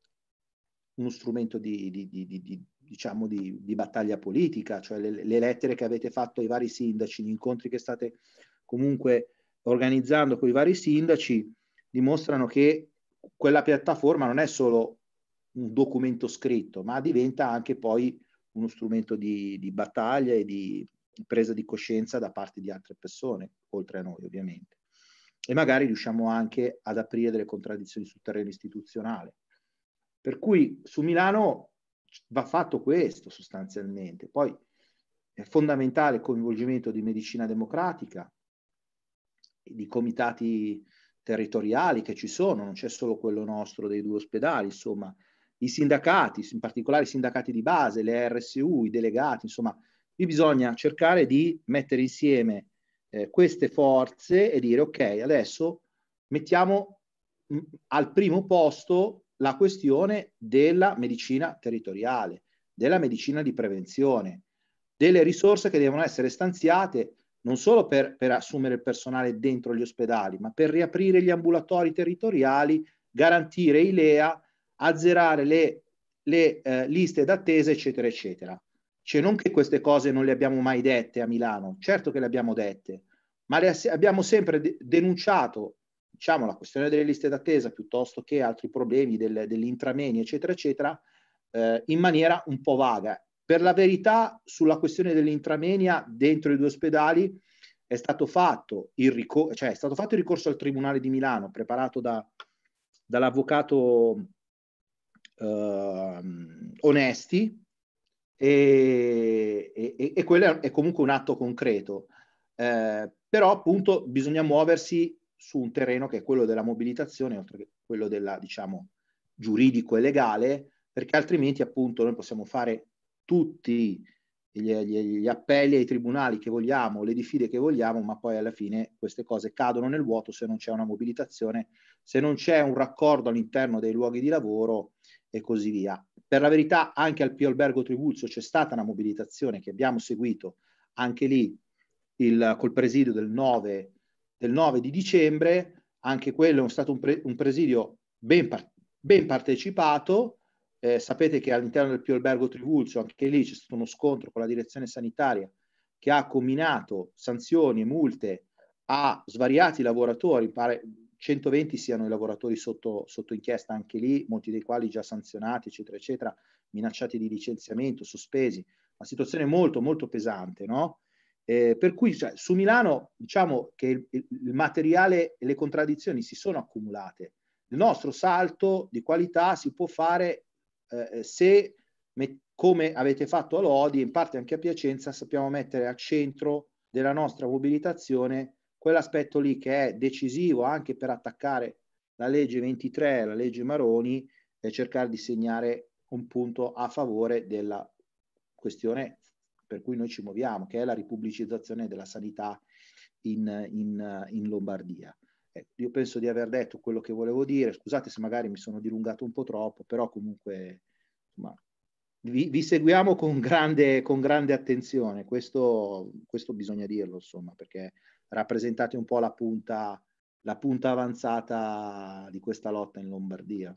uno strumento di, di, di, di, di diciamo, di, di battaglia politica, cioè le, le lettere che avete fatto ai vari sindaci, gli incontri che state comunque organizzando con i vari sindaci, dimostrano che quella piattaforma non è solo un documento scritto, ma diventa anche poi uno strumento di, di battaglia e di presa di coscienza da parte di altre persone, oltre a noi ovviamente. E magari riusciamo anche ad aprire delle contraddizioni sul terreno istituzionale. Per cui su Milano va fatto questo sostanzialmente. Poi è fondamentale il coinvolgimento di medicina democratica, di comitati territoriali che ci sono, non c'è solo quello nostro dei due ospedali, insomma, i sindacati, in particolare i sindacati di base, le R S U, i delegati, insomma, qui bisogna cercare di mettere insieme eh, queste forze e dire ok, adesso mettiamo mh, al primo posto la questione della medicina territoriale, della medicina di prevenzione, delle risorse che devono essere stanziate non solo per, per assumere il personale dentro gli ospedali, ma per riaprire gli ambulatori territoriali, garantire i L E A, azzerare le, le eh, liste d'attesa, eccetera, eccetera. Cioè non che queste cose non le abbiamo mai dette a Milano, certo che le abbiamo dette, ma le abbiamo sempre de denunciato, diciamo, la questione delle liste d'attesa piuttosto che altri problemi del, degli intrameni, eccetera, eccetera, eh, in maniera un po' vaga. Per la verità, sulla questione dell'intramenia dentro i due ospedali è stato fatto il ricorso, cioè è stato fatto il ricorso al Tribunale di Milano, preparato da, dall'avvocato eh, Onesti, e, e, e quello è comunque un atto concreto. Eh, però appunto bisogna muoversi su un terreno che è quello della mobilitazione, oltre che quello della, diciamo, giuridico e legale, perché altrimenti appunto noi possiamo fare tutti gli, gli, gli appelli ai tribunali che vogliamo, le diffide che vogliamo, ma poi alla fine queste cose cadono nel vuoto se non c'è una mobilitazione, se non c'è un raccordo all'interno dei luoghi di lavoro e così via. Per la verità anche al Pio Albergo Trivulzio c'è stata una mobilitazione che abbiamo seguito anche lì il, col presidio del nove, del nove di dicembre, anche quello è stato un, pre, un presidio ben, ben partecipato. Eh, sapete che all'interno del Pio Albergo Trivulzio anche lì c'è stato uno scontro con la direzione sanitaria che ha comminato sanzioni e multe a svariati lavoratori, pare centoventi siano i lavoratori sotto, sotto inchiesta anche lì, molti dei quali già sanzionati, eccetera, eccetera, minacciati di licenziamento, sospesi, una situazione molto, molto pesante, no? Eh, per cui cioè, su Milano diciamo che il, il materiale e le contraddizioni si sono accumulate. Il nostro salto di qualità si può fare eh, se, come avete fatto a Lodi, in parte anche a Piacenza, sappiamo mettere al centro della nostra mobilitazione quell'aspetto lì che è decisivo anche per attaccare la legge ventitré, la legge Maroni, e cercare di segnare un punto a favore della questione per cui noi ci muoviamo, che è la ripubblicizzazione della sanità in, in, in Lombardia. Eh, io penso di aver detto quello che volevo dire, scusate se magari mi sono dilungato un po' troppo, però comunque insomma, vi, vi seguiamo con grande, con grande attenzione, questo, questo bisogna dirlo, insomma, perché rappresentate un po' la punta, la punta avanzata di questa lotta in Lombardia.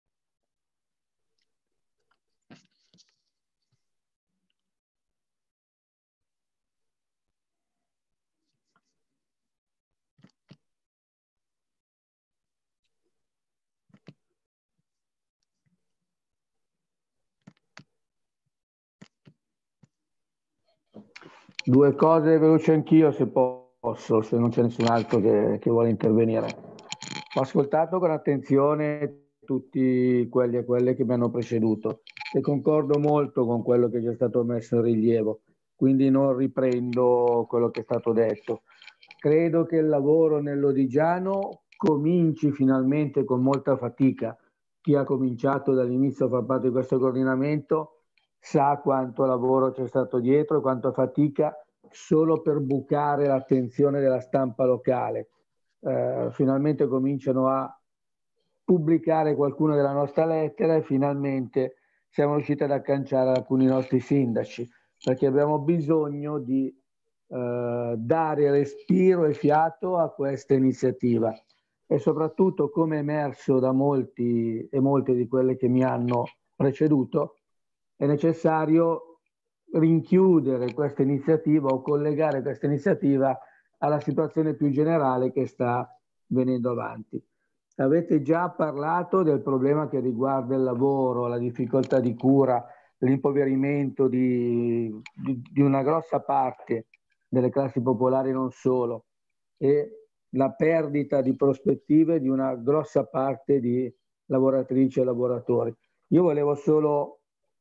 Due cose veloci anch'io, se posso, se non c'è nessun altro che, che vuole intervenire. Ho ascoltato con attenzione tutti quelli e quelle che mi hanno preceduto e concordo molto con quello che è stato messo in rilievo, quindi non riprendo quello che è stato detto. Credo che il lavoro nell'Odigiano cominci finalmente con molta fatica. Chi ha cominciato dall'inizio a far parte di questo coordinamento sa quanto lavoro c'è stato dietro e quanto fatica solo per bucare l'attenzione della stampa locale. Eh, finalmente cominciano a pubblicare qualcuna della nostra lettera e finalmente siamo riusciti ad accanciare alcuni nostri sindaci, perché abbiamo bisogno di eh, dare respiro e fiato a questa iniziativa e soprattutto, come emerso da molti e molte di quelle che mi hanno preceduto, è necessario rinchiudere questa iniziativa o collegare questa iniziativa alla situazione più generale che sta venendo avanti. Avete già parlato del problema che riguarda il lavoro, la difficoltà di cura, l'impoverimento di, di, di una grossa parte delle classi popolari, non solo, e la perdita di prospettive di una grossa parte di lavoratrici e lavoratori. Io volevo solo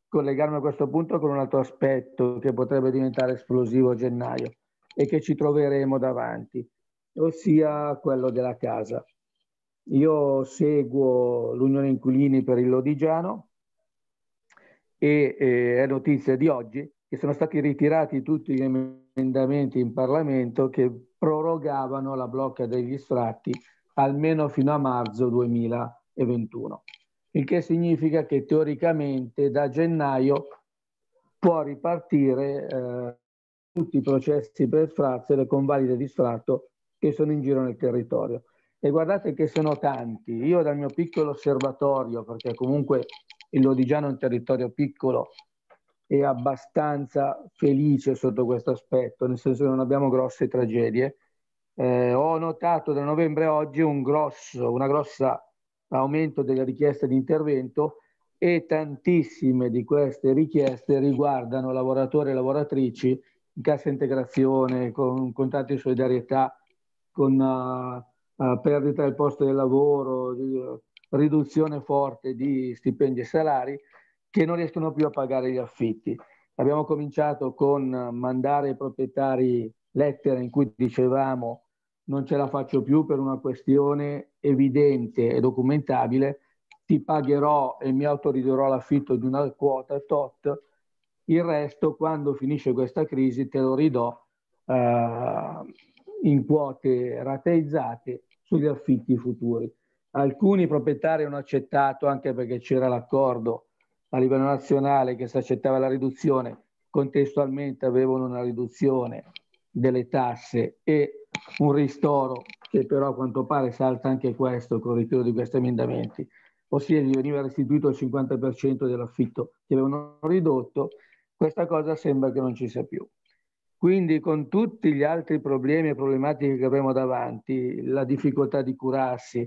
collegarmi a questo punto con un altro aspetto che potrebbe diventare esplosivo a gennaio e che ci troveremo davanti, ossia quello della casa. Io seguo l'Unione Inquilini per il Lodigiano e eh, è notizia di oggi che sono stati ritirati tutti gli emendamenti in Parlamento che prorogavano la blocca degli sfratti almeno fino a marzo duemilaventuno, il che significa che teoricamente da gennaio può ripartire eh, tutti i processi per sfratto e le convalide di sfratto che sono in giro nel territorio. E guardate che sono tanti. Io dal mio piccolo osservatorio, perché comunque il Lodigiano è un territorio piccolo e abbastanza felice sotto questo aspetto, nel senso che non abbiamo grosse tragedie, eh, ho notato da novembre a oggi un grosso, una grossa aumento delle richieste di intervento e tantissime di queste richieste riguardano lavoratori e lavoratrici in cassa integrazione, con contratti di solidarietà, con uh, uh, perdita del posto di lavoro, uh, riduzione forte di stipendi e salari, che non riescono più a pagare gli affitti. Abbiamo cominciato con mandare ai proprietari lettere in cui dicevamo non ce la faccio più per una questione evidente e documentabile, ti pagherò e mi autorizerò l'affitto di una quota tot, il resto quando finisce questa crisi te lo ridò eh, in quote rateizzate sugli affitti futuri. Alcuni proprietari hanno accettato, anche perché c'era l'accordo a livello nazionale che si accettava la riduzione, contestualmente avevano una riduzione delle tasse e un ristoro che però a quanto pare salta anche questo con il ritiro di questi emendamenti, ossia gli veniva restituito il cinquanta per cento dell'affitto che avevano ridotto. Questa cosa sembra che non ci sia più. Quindi con tutti gli altri problemi e problematiche che abbiamo davanti, la difficoltà di curarsi,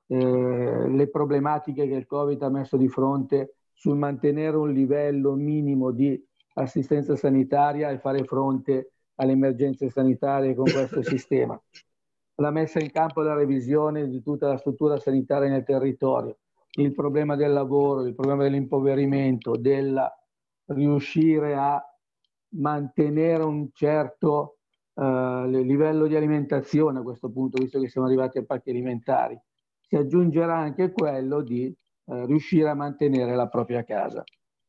eh, le problematiche che il Covid ha messo di fronte sul mantenere un livello minimo di assistenza sanitaria e fare fronte alle emergenze sanitarie con questo sistema, la messa in campo e la revisione di tutta la struttura sanitaria nel territorio, il problema del lavoro, il problema dell'impoverimento, del riuscire a mantenere un certo eh, livello di alimentazione a questo punto, visto che siamo arrivati ai pacchi alimentari. Si aggiungerà anche quello di eh, riuscire a mantenere la propria casa.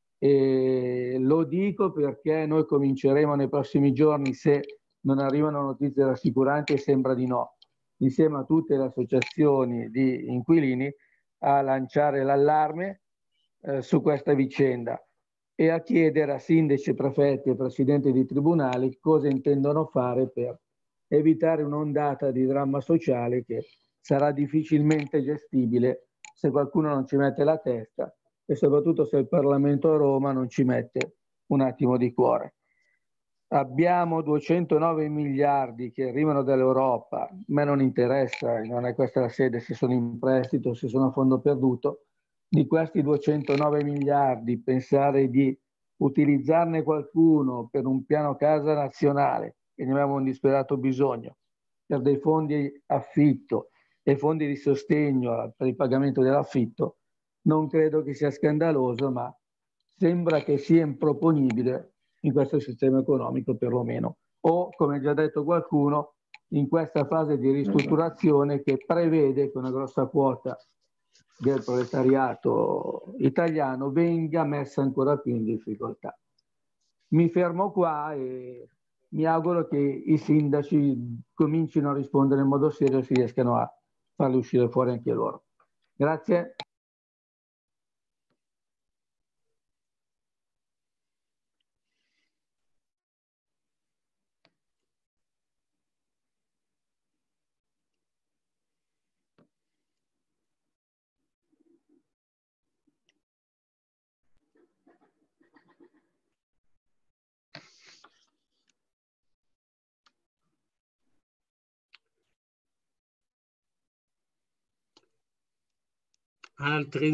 E lo dico perché noi cominceremo nei prossimi giorni, se non arrivano notizie rassicuranti, e sembra di no, insieme a tutte le associazioni di inquilini, a lanciare l'allarme eh, su questa vicenda e a chiedere a sindaci, prefetti e presidenti di tribunali cosa intendono fare per evitare un'ondata di dramma sociale che sarà difficilmente gestibile se qualcuno non ci mette la testa e soprattutto se il Parlamento a Roma non ci mette un attimo di cuore. Abbiamo duecentonove miliardi che arrivano dall'Europa, a me non interessa, non è questa la sede se sono in prestito, se sono a fondo perduto. Di questi duecentonove miliardi pensare di utilizzarne qualcuno per un piano casa nazionale, che ne abbiamo un disperato bisogno, per dei fondi affitto e fondi di sostegno per il pagamento dell'affitto, non credo che sia scandaloso, ma sembra che sia improponibile in questo sistema economico perlomeno. O, come già detto qualcuno, in questa fase di ristrutturazione che prevede che una grossa quota del proletariato italiano venga messa ancora più in difficoltà. Mi fermo qua e mi auguro che i sindaci comincino a rispondere in modo serio e si riescano a farli uscire fuori anche loro. Grazie. Altri?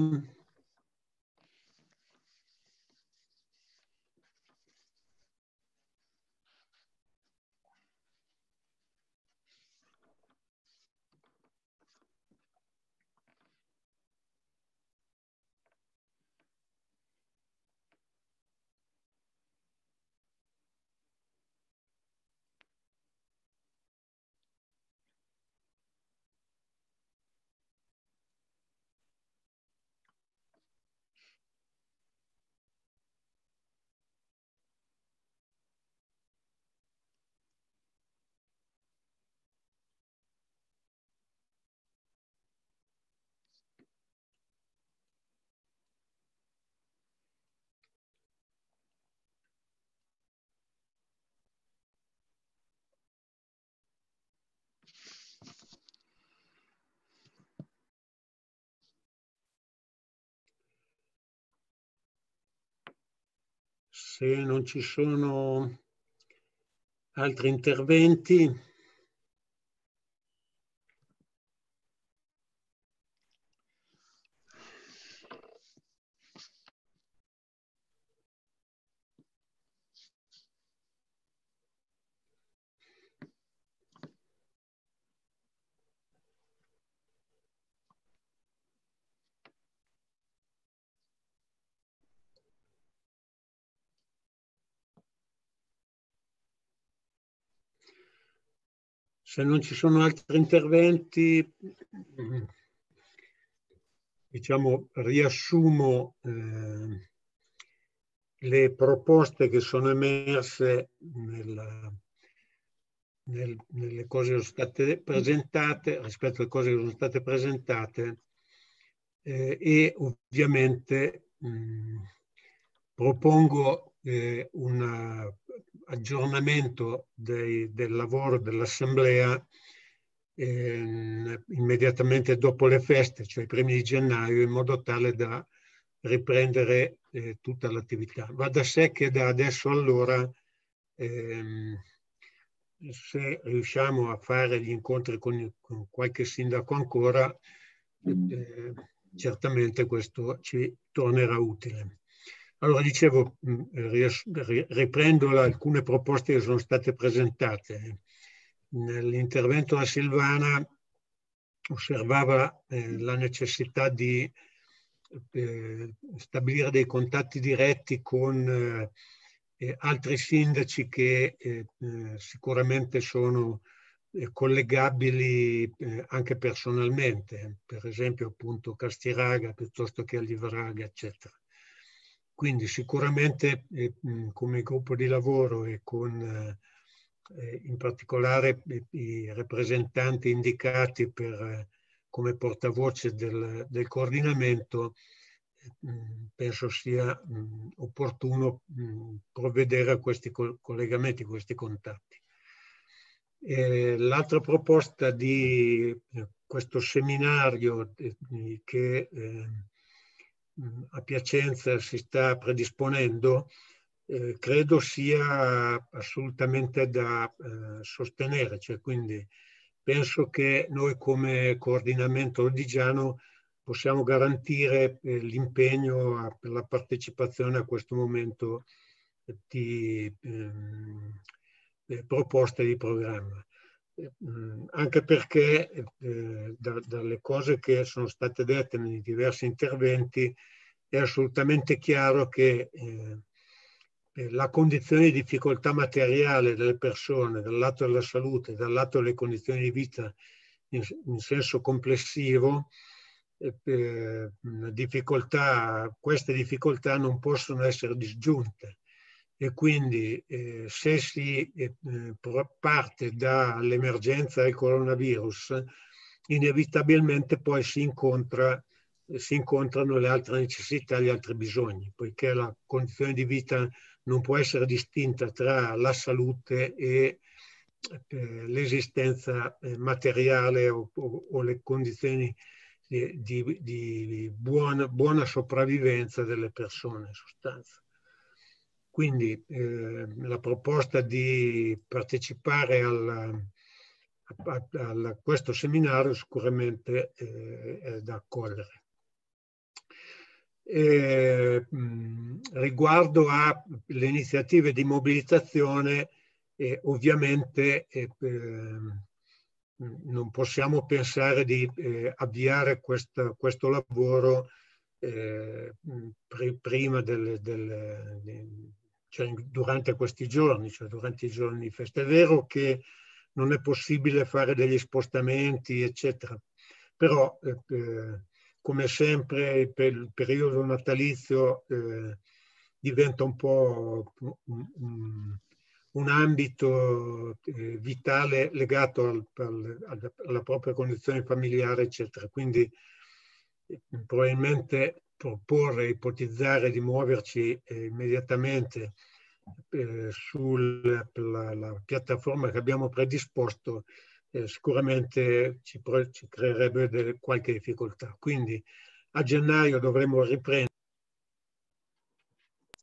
se non ci sono altri interventi, se non ci sono altri interventi, diciamo, riassumo eh, le proposte che sono emerse nella, nel, nelle cose che sono state presentate, rispetto alle cose che sono state presentate, eh, e ovviamente mh, propongo eh, un aggiornamento dei, del lavoro dell'Assemblea eh, immediatamente dopo le feste, cioè i primi di gennaio, in modo tale da riprendere eh, tutta l'attività. Va da sé che da adesso allora, ehm, se riusciamo a fare gli incontri con, con qualche sindaco ancora, eh, certamente questo ci tornerà utile. Allora, dicevo, riprendo alcune proposte che sono state presentate. Nell'intervento della Silvana osservava eh, la necessità di eh, stabilire dei contatti diretti con eh, eh, altri sindaci che eh, eh, sicuramente sono eh, collegabili eh, anche personalmente, per esempio appunto Castiraga piuttosto che Alivraga, eccetera. Quindi sicuramente eh, come gruppo di lavoro e con eh, in particolare i rappresentanti indicati per, eh, come portavoce del, del coordinamento, eh, penso sia mh, opportuno mh, provvedere a questi co collegamenti, questi contatti. L'altra proposta di eh, questo seminario eh, che eh, a Piacenza si sta predisponendo, eh, credo sia assolutamente da eh, sostenere, cioè, quindi penso che noi come coordinamento lodigiano possiamo garantire eh, l'impegno per la partecipazione a questo momento di ehm, eh, proposte di programma. Eh, anche perché eh, da, dalle cose che sono state dette nei diversi interventi è assolutamente chiaro che eh, la condizione di difficoltà materiale delle persone dal lato della salute, dal lato delle condizioni di vita in, in senso complessivo, eh, difficoltà, queste difficoltà non possono essere disgiunte. E quindi eh, se si eh, parte dall'emergenza del coronavirus, inevitabilmente poi si, incontra, eh, si incontrano le altre necessità, gli altri bisogni, poiché la condizione di vita non può essere distinta tra la salute e eh, l'esistenza eh, materiale o, o, o le condizioni di, di, di buona, buona sopravvivenza delle persone in sostanza. Quindi eh, la proposta di partecipare al, a, a, a questo seminario sicuramente eh, è da accogliere. E, mh, riguardo alle iniziative di mobilitazione, eh, ovviamente eh, eh, non possiamo pensare di eh, avviare questa, questo lavoro eh, pr prima delle, delle, delle cioè durante questi giorni, cioè durante i giorni di festa. È vero che non è possibile fare degli spostamenti, eccetera, però eh, come sempre per il periodo natalizio eh, diventa un po' un, un, un ambito eh, vitale legato al, al, alla propria condizione familiare, eccetera. Quindi eh, probabilmente proporre, ipotizzare di muoverci eh, immediatamente eh, sulla la piattaforma che abbiamo predisposto eh, sicuramente ci, ci creerebbe delle, qualche difficoltà. Quindi a gennaio dovremo riprendere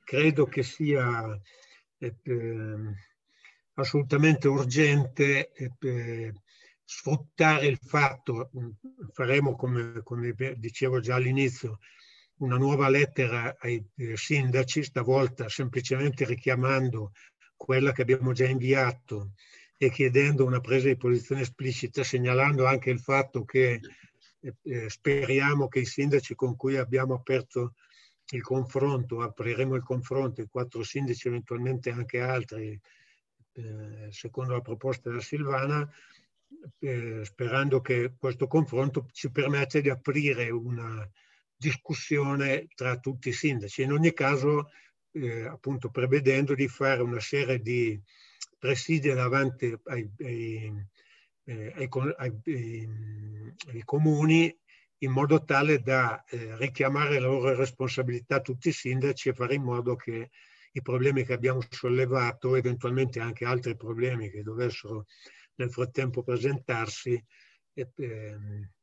credo che sia eh, eh, assolutamente urgente eh, sfruttare il fatto, faremo come, come dicevo già all'inizio, una nuova lettera ai eh, sindaci, stavolta semplicemente richiamando quella che abbiamo già inviato e chiedendo una presa di posizione esplicita, segnalando anche il fatto che eh, speriamo che i sindaci con cui abbiamo aperto il confronto, apriremo il confronto, i quattro sindaci, eventualmente anche altri, eh, secondo la proposta della Silvana, eh, sperando che questo confronto ci permetta di aprire una discussione tra tutti i sindaci. In ogni caso, eh, appunto, prevedendo di fare una serie di presidi davanti ai, ai, eh, ai, ai, ai comuni, in modo tale da eh, richiamare la loro responsabilità a tutti i sindaci e fare in modo che i problemi che abbiamo sollevato, eventualmente anche altri problemi che dovessero nel frattempo presentarsi, eh, eh,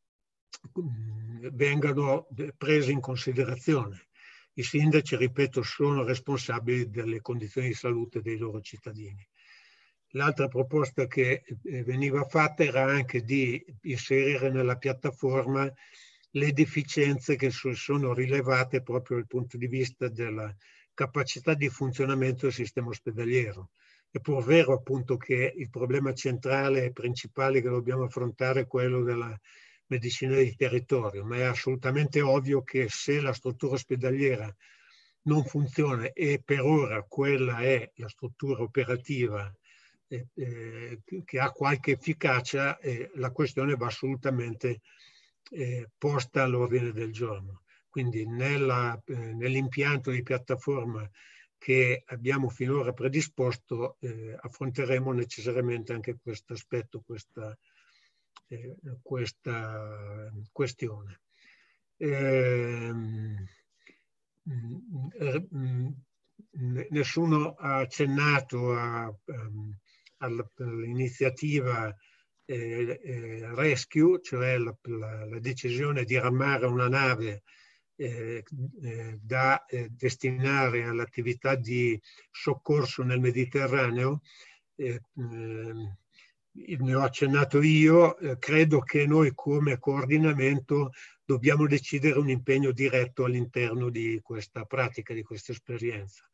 vengano presi in considerazione. I sindaci, ripeto, sono responsabili delle condizioni di salute dei loro cittadini. L'altra proposta che veniva fatta era anche di inserire nella piattaforma le deficienze che sono rilevate proprio dal punto di vista della capacità di funzionamento del sistema ospedaliero. È pur vero appunto che il problema centrale e principale che dobbiamo affrontare è quello della medicina di territorio, ma è assolutamente ovvio che se la struttura ospedaliera non funziona, e per ora quella è la struttura operativa eh, eh, che ha qualche efficacia, eh, la questione va assolutamente eh, posta all'ordine del giorno. Quindi nella, eh, nell'impianto di piattaforma che abbiamo finora predisposto eh, affronteremo necessariamente anche questo aspetto, questa, eh, questa questione. Eh, nessuno ha accennato a, um, all'iniziativa eh, eh, Rescue, cioè la, la, la decisione di ramare una nave Eh, eh, da eh, destinare all'attività di soccorso nel Mediterraneo. Eh, eh, ne ho accennato io, eh, credo che noi come coordinamento dobbiamo decidere un impegno diretto all'interno di questa pratica, di questa esperienza.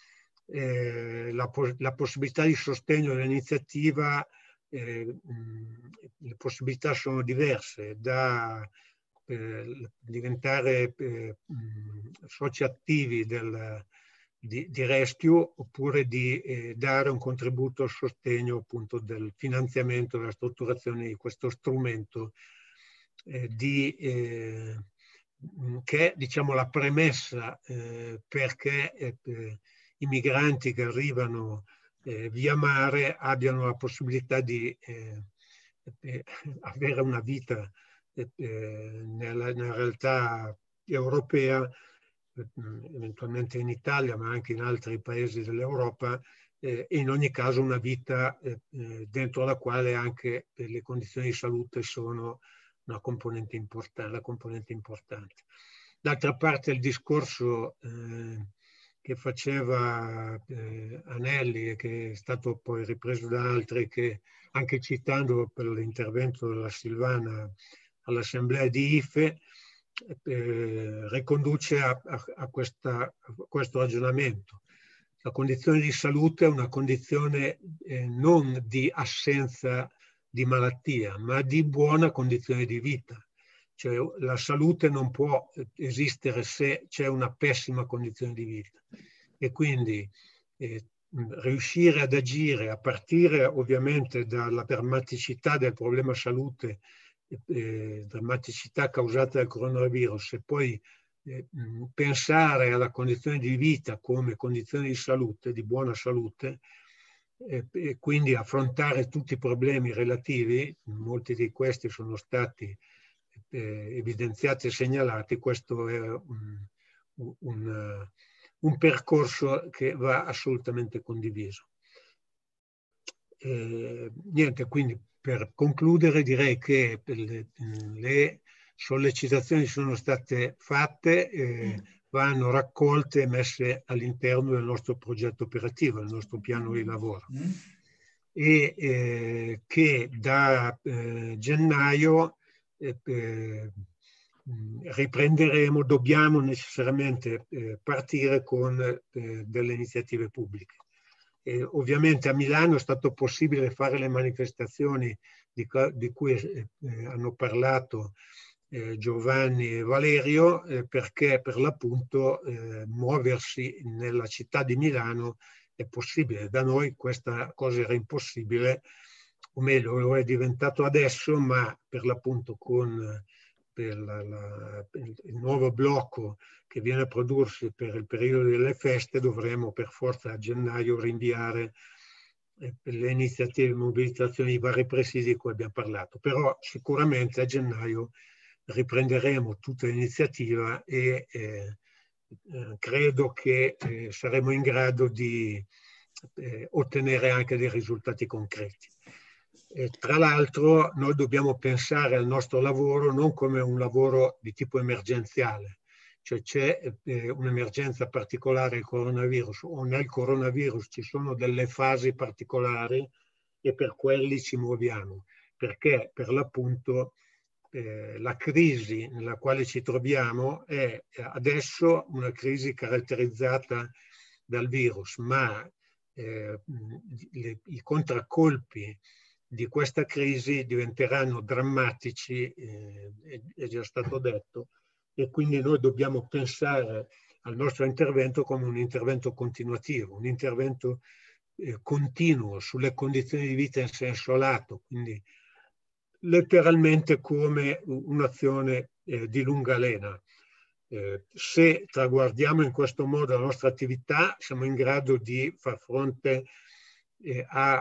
Eh, la, la possibilità di sostegno dell'iniziativa, eh, le possibilità sono diverse, da Eh, diventare eh, soci attivi del, di, di Rescue, oppure di eh, dare un contributo al sostegno appunto del finanziamento, della strutturazione di questo strumento eh, di, eh, che è, diciamo, la premessa eh, perché eh, i migranti che arrivano eh, via mare abbiano la possibilità di eh, eh, avere una vita Nella, nella realtà europea, eventualmente in Italia, ma anche in altri paesi dell'Europa, eh, e in ogni caso una vita eh, dentro la quale anche le condizioni di salute sono una componente importante, la componente importante. D'altra parte il discorso eh, che faceva eh, Anelli e che è stato poi ripreso da altri, che anche citando per l'intervento della Silvana all'assemblea di I F E, eh, riconduce a, a, a, questa, a questo ragionamento. La condizione di salute è una condizione eh, non di assenza di malattia, ma di buona condizione di vita. Cioè la salute non può esistere se c'è una pessima condizione di vita. E quindi eh, riuscire ad agire a partire ovviamente dalla drammaticità del problema salute, Eh, drammaticità causata dal coronavirus, e poi eh, pensare alla condizione di vita come condizione di salute, di buona salute, eh, e quindi affrontare tutti i problemi relativi, molti di questi sono stati eh, evidenziati e segnalati. Questo è un, un, un percorso che va assolutamente condiviso. Eh, niente, quindi per concludere direi che le, le sollecitazioni sono state fatte, eh, vanno raccolte e messe all'interno del nostro progetto operativo, del nostro piano di lavoro. Mm. E eh, che da eh, gennaio eh, eh, riprenderemo, dobbiamo necessariamente eh, partire con eh, delle iniziative pubbliche. E ovviamente a Milano è stato possibile fare le manifestazioni di, di cui eh, hanno parlato eh, Giovanni e Valerio, eh, perché per l'appunto eh, muoversi nella città di Milano è possibile. Da noi questa cosa era impossibile, o meglio lo è diventato adesso, ma per l'appunto con per la, la, per il nuovo blocco che viene a prodursi per il periodo delle feste dovremo per forza a gennaio rinviare eh, le iniziative di mobilitazione di vari presidi di cui abbiamo parlato. Però sicuramente a gennaio riprenderemo tutta l'iniziativa e eh, eh, credo che eh, saremo in grado di eh, ottenere anche dei risultati concreti. E tra l'altro noi dobbiamo pensare al nostro lavoro non come un lavoro di tipo emergenziale, cioè c'è eh, un'emergenza particolare, il coronavirus, o nel coronavirus ci sono delle fasi particolari e per quelli ci muoviamo, perché per l'appunto eh, la crisi nella quale ci troviamo è adesso una crisi caratterizzata dal virus, ma eh, le, i contraccolpi di questa crisi diventeranno drammatici, eh, è già stato detto, e quindi noi dobbiamo pensare al nostro intervento come un intervento continuativo, un intervento eh, continuo sulle condizioni di vita in senso lato, quindi letteralmente come un'azione eh, di lunga lena. Eh, se traguardiamo in questo modo la nostra attività, siamo in grado di far fronte eh,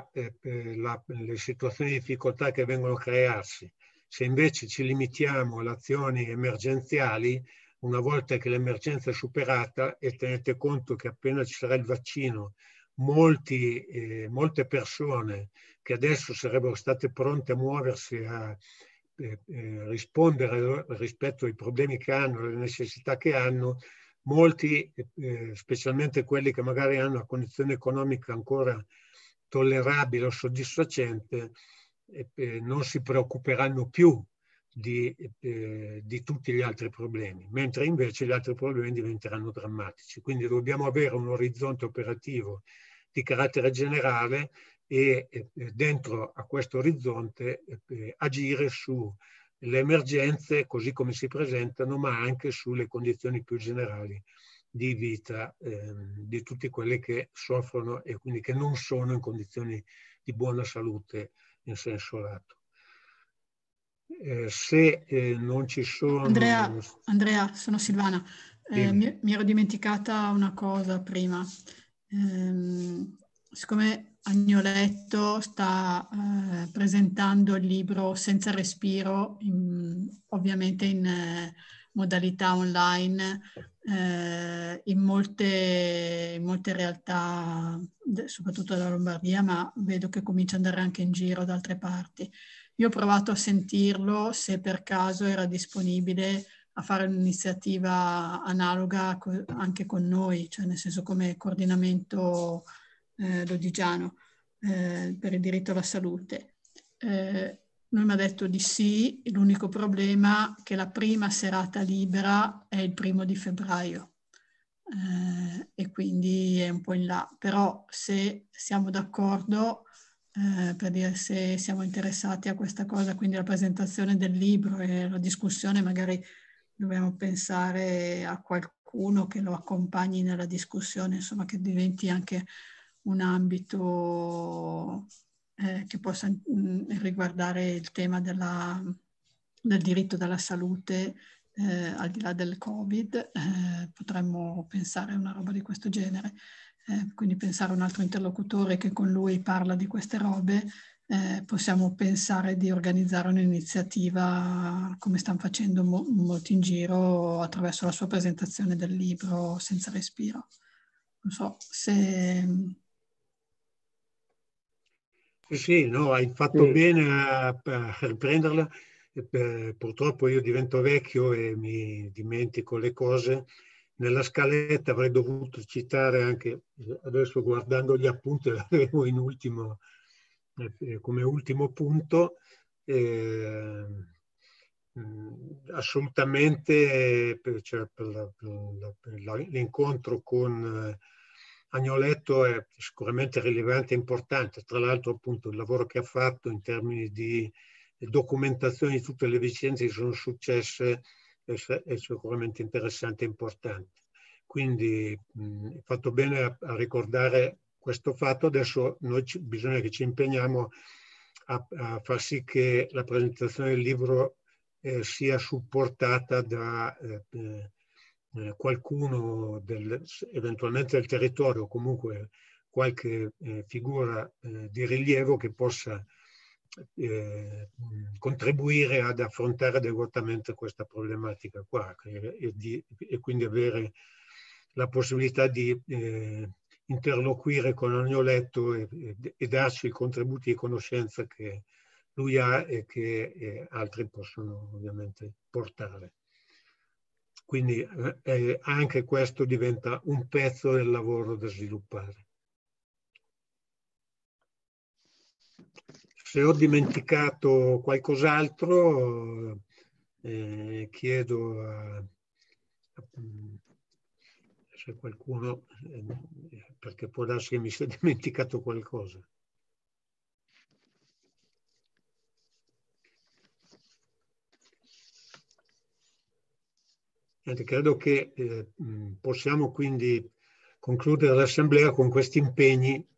alle situazioni di difficoltà che vengono a crearsi. Se invece ci limitiamo alle azioni emergenziali, una volta che l'emergenza è superata, e tenete conto che appena ci sarà il vaccino, molti, eh, molte persone che adesso sarebbero state pronte a muoversi a eh, eh, rispondere rispetto ai problemi che hanno, alle necessità che hanno, molti, eh, specialmente quelli che magari hanno una condizione economica ancora tollerabile o soddisfacente, eh, eh, non si preoccuperanno più di, eh, di tutti gli altri problemi, mentre invece gli altri problemi diventeranno drammatici. Quindi dobbiamo avere un orizzonte operativo di carattere generale e eh, dentro a questo orizzonte eh, agire sulle emergenze così come si presentano, ma anche sulle condizioni più generali di vita eh, di tutti quelli che soffrono e quindi che non sono in condizioni di buona salute in senso lato. Eh, se eh, non ci sono... Andrea, Andrea sono Silvana. Eh, mi, mi ero dimenticata una cosa prima. Eh, siccome Agnoletto sta eh, presentando il libro Senza respiro, in, ovviamente in eh, modalità online, eh, in, molte, in molte realtà, soprattutto della Lombardia, ma vedo che comincia ad andare anche in giro da altre parti. Io ho provato a sentirlo, se per caso era disponibile a fare un'iniziativa analoga anche con noi, cioè nel senso come coordinamento eh, lodigiano eh, per il diritto alla salute. Eh, lui mi ha detto di sì, l'unico problema è che la prima serata libera è il primo di febbraio eh, e quindi è un po' in là, però se siamo d'accordo eh, per dire se siamo interessati a questa cosa, quindi la presentazione del libro e la discussione, magari dobbiamo pensare a qualcuno che lo accompagni nella discussione, insomma che diventi anche un ambito eh, che possa mh, riguardare il tema della, del diritto della salute eh, al di là del Covid. Eh, potremmo pensare a una roba di questo genere, eh, quindi pensare a un altro interlocutore che con lui parla di queste robe. Eh, possiamo pensare di organizzare un'iniziativa come stanno facendo mo molti in giro attraverso la sua presentazione del libro Senza respiro. Non so se... Sì, sì, no, hai fatto sì. bene a, a riprenderla. Eh, purtroppo io divento vecchio e mi dimentico le cose nella scaletta avrei dovuto citare anche, adesso guardando gli appunti l'avevo in ultimo, eh, come ultimo punto, eh, assolutamente per, cioè, per la, per la, l'incontro con eh, Agnoletto è sicuramente rilevante e importante. Tra l'altro appunto il lavoro che ha fatto in termini di documentazione di tutte le vicende che sono successe è, è sicuramente interessante e importante. Quindi mh, è fatto bene a, a ricordare questo fatto. Adesso noi ci, bisogna che ci impegniamo a, a far sì che la presentazione del libro eh, sia supportata da eh, eh, qualcuno del, eventualmente del territorio o comunque qualche eh, figura eh, di rilievo che possa eh, contribuire ad affrontare adeguatamente questa problematica qua e, di, e quindi avere la possibilità di eh, interloquire con Agnoletto e, e, e darci i contributi di conoscenza che lui ha e che eh, altri possono ovviamente portare. Quindi eh, anche questo diventa un pezzo del lavoro da sviluppare. Se ho dimenticato qualcos'altro, eh, chiedo a, a, se qualcuno, eh, perché può darsi che mi sia dimenticato qualcosa. Credo che eh, possiamo quindi concludere l'assemblea con questi impegni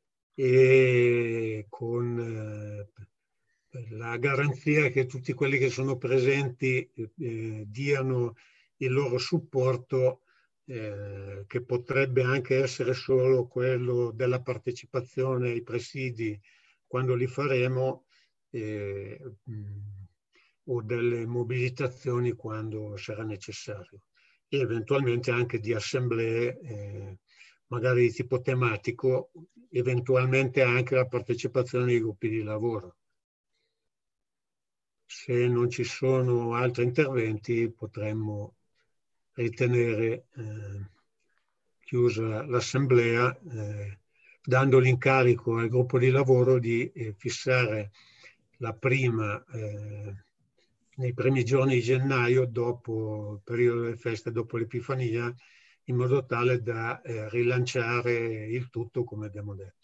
e con eh, la garanzia che tutti quelli che sono presenti eh, diano il loro supporto, eh, che potrebbe anche essere solo quello della partecipazione ai presidi quando li faremo, eh, o delle mobilitazioni quando sarà necessario, e eventualmente anche di assemblee eh, magari di tipo tematico, eventualmente anche la partecipazione ai gruppi di lavoro. Se non ci sono altri interventi potremmo ritenere eh, chiusa l'assemblea, eh, dando l'incarico al gruppo di lavoro di eh, fissare la prima eh, nei primi giorni di gennaio, dopo il periodo delle feste, dopo l'Epifania, in modo tale da eh, rilanciare il tutto, come abbiamo detto.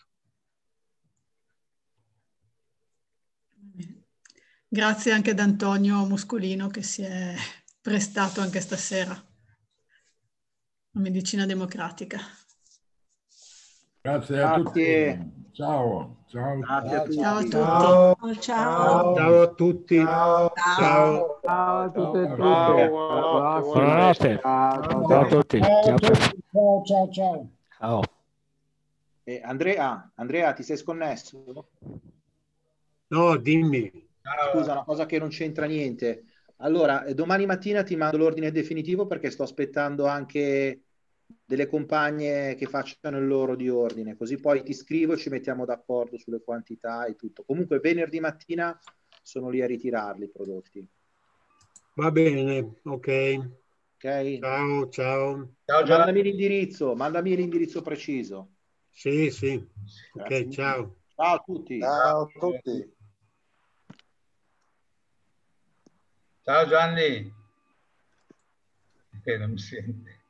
Grazie anche ad Antonio Muscolino che si è prestato anche stasera a Medicina Democratica. Grazie a Grazie. tutti. Ciao. Ciao. Grazie a tutti. Ciao a tutti. Ciao. Ciao. Ciao a tutti. Ciao. Ciao. Ciao a tutte e tutti. Buonanotte. Ciao a tutti. Ciao ciao. Ciao ciao. Ciao. Eh, Andrea, Andrea, ti sei sconnesso? No, dimmi. Scusa, una cosa che non c'entra niente. Allora, eh, domani mattina ti mando l'ordine definitivo perché sto aspettando anche delle compagne che facciano il loro di ordine, così poi ti scrivo e ci mettiamo d'accordo sulle quantità e tutto. Comunque venerdì mattina sono lì a ritirarli i prodotti. Va bene, ok. Ok. Ciao, ciao. Ciao, mandami l'indirizzo, mandami l'indirizzo preciso. Sì, sì. Ok, Grazie. ciao. Ciao a tutti. Ciao a tutti. Ciao Gianni. Eh, non mi sente.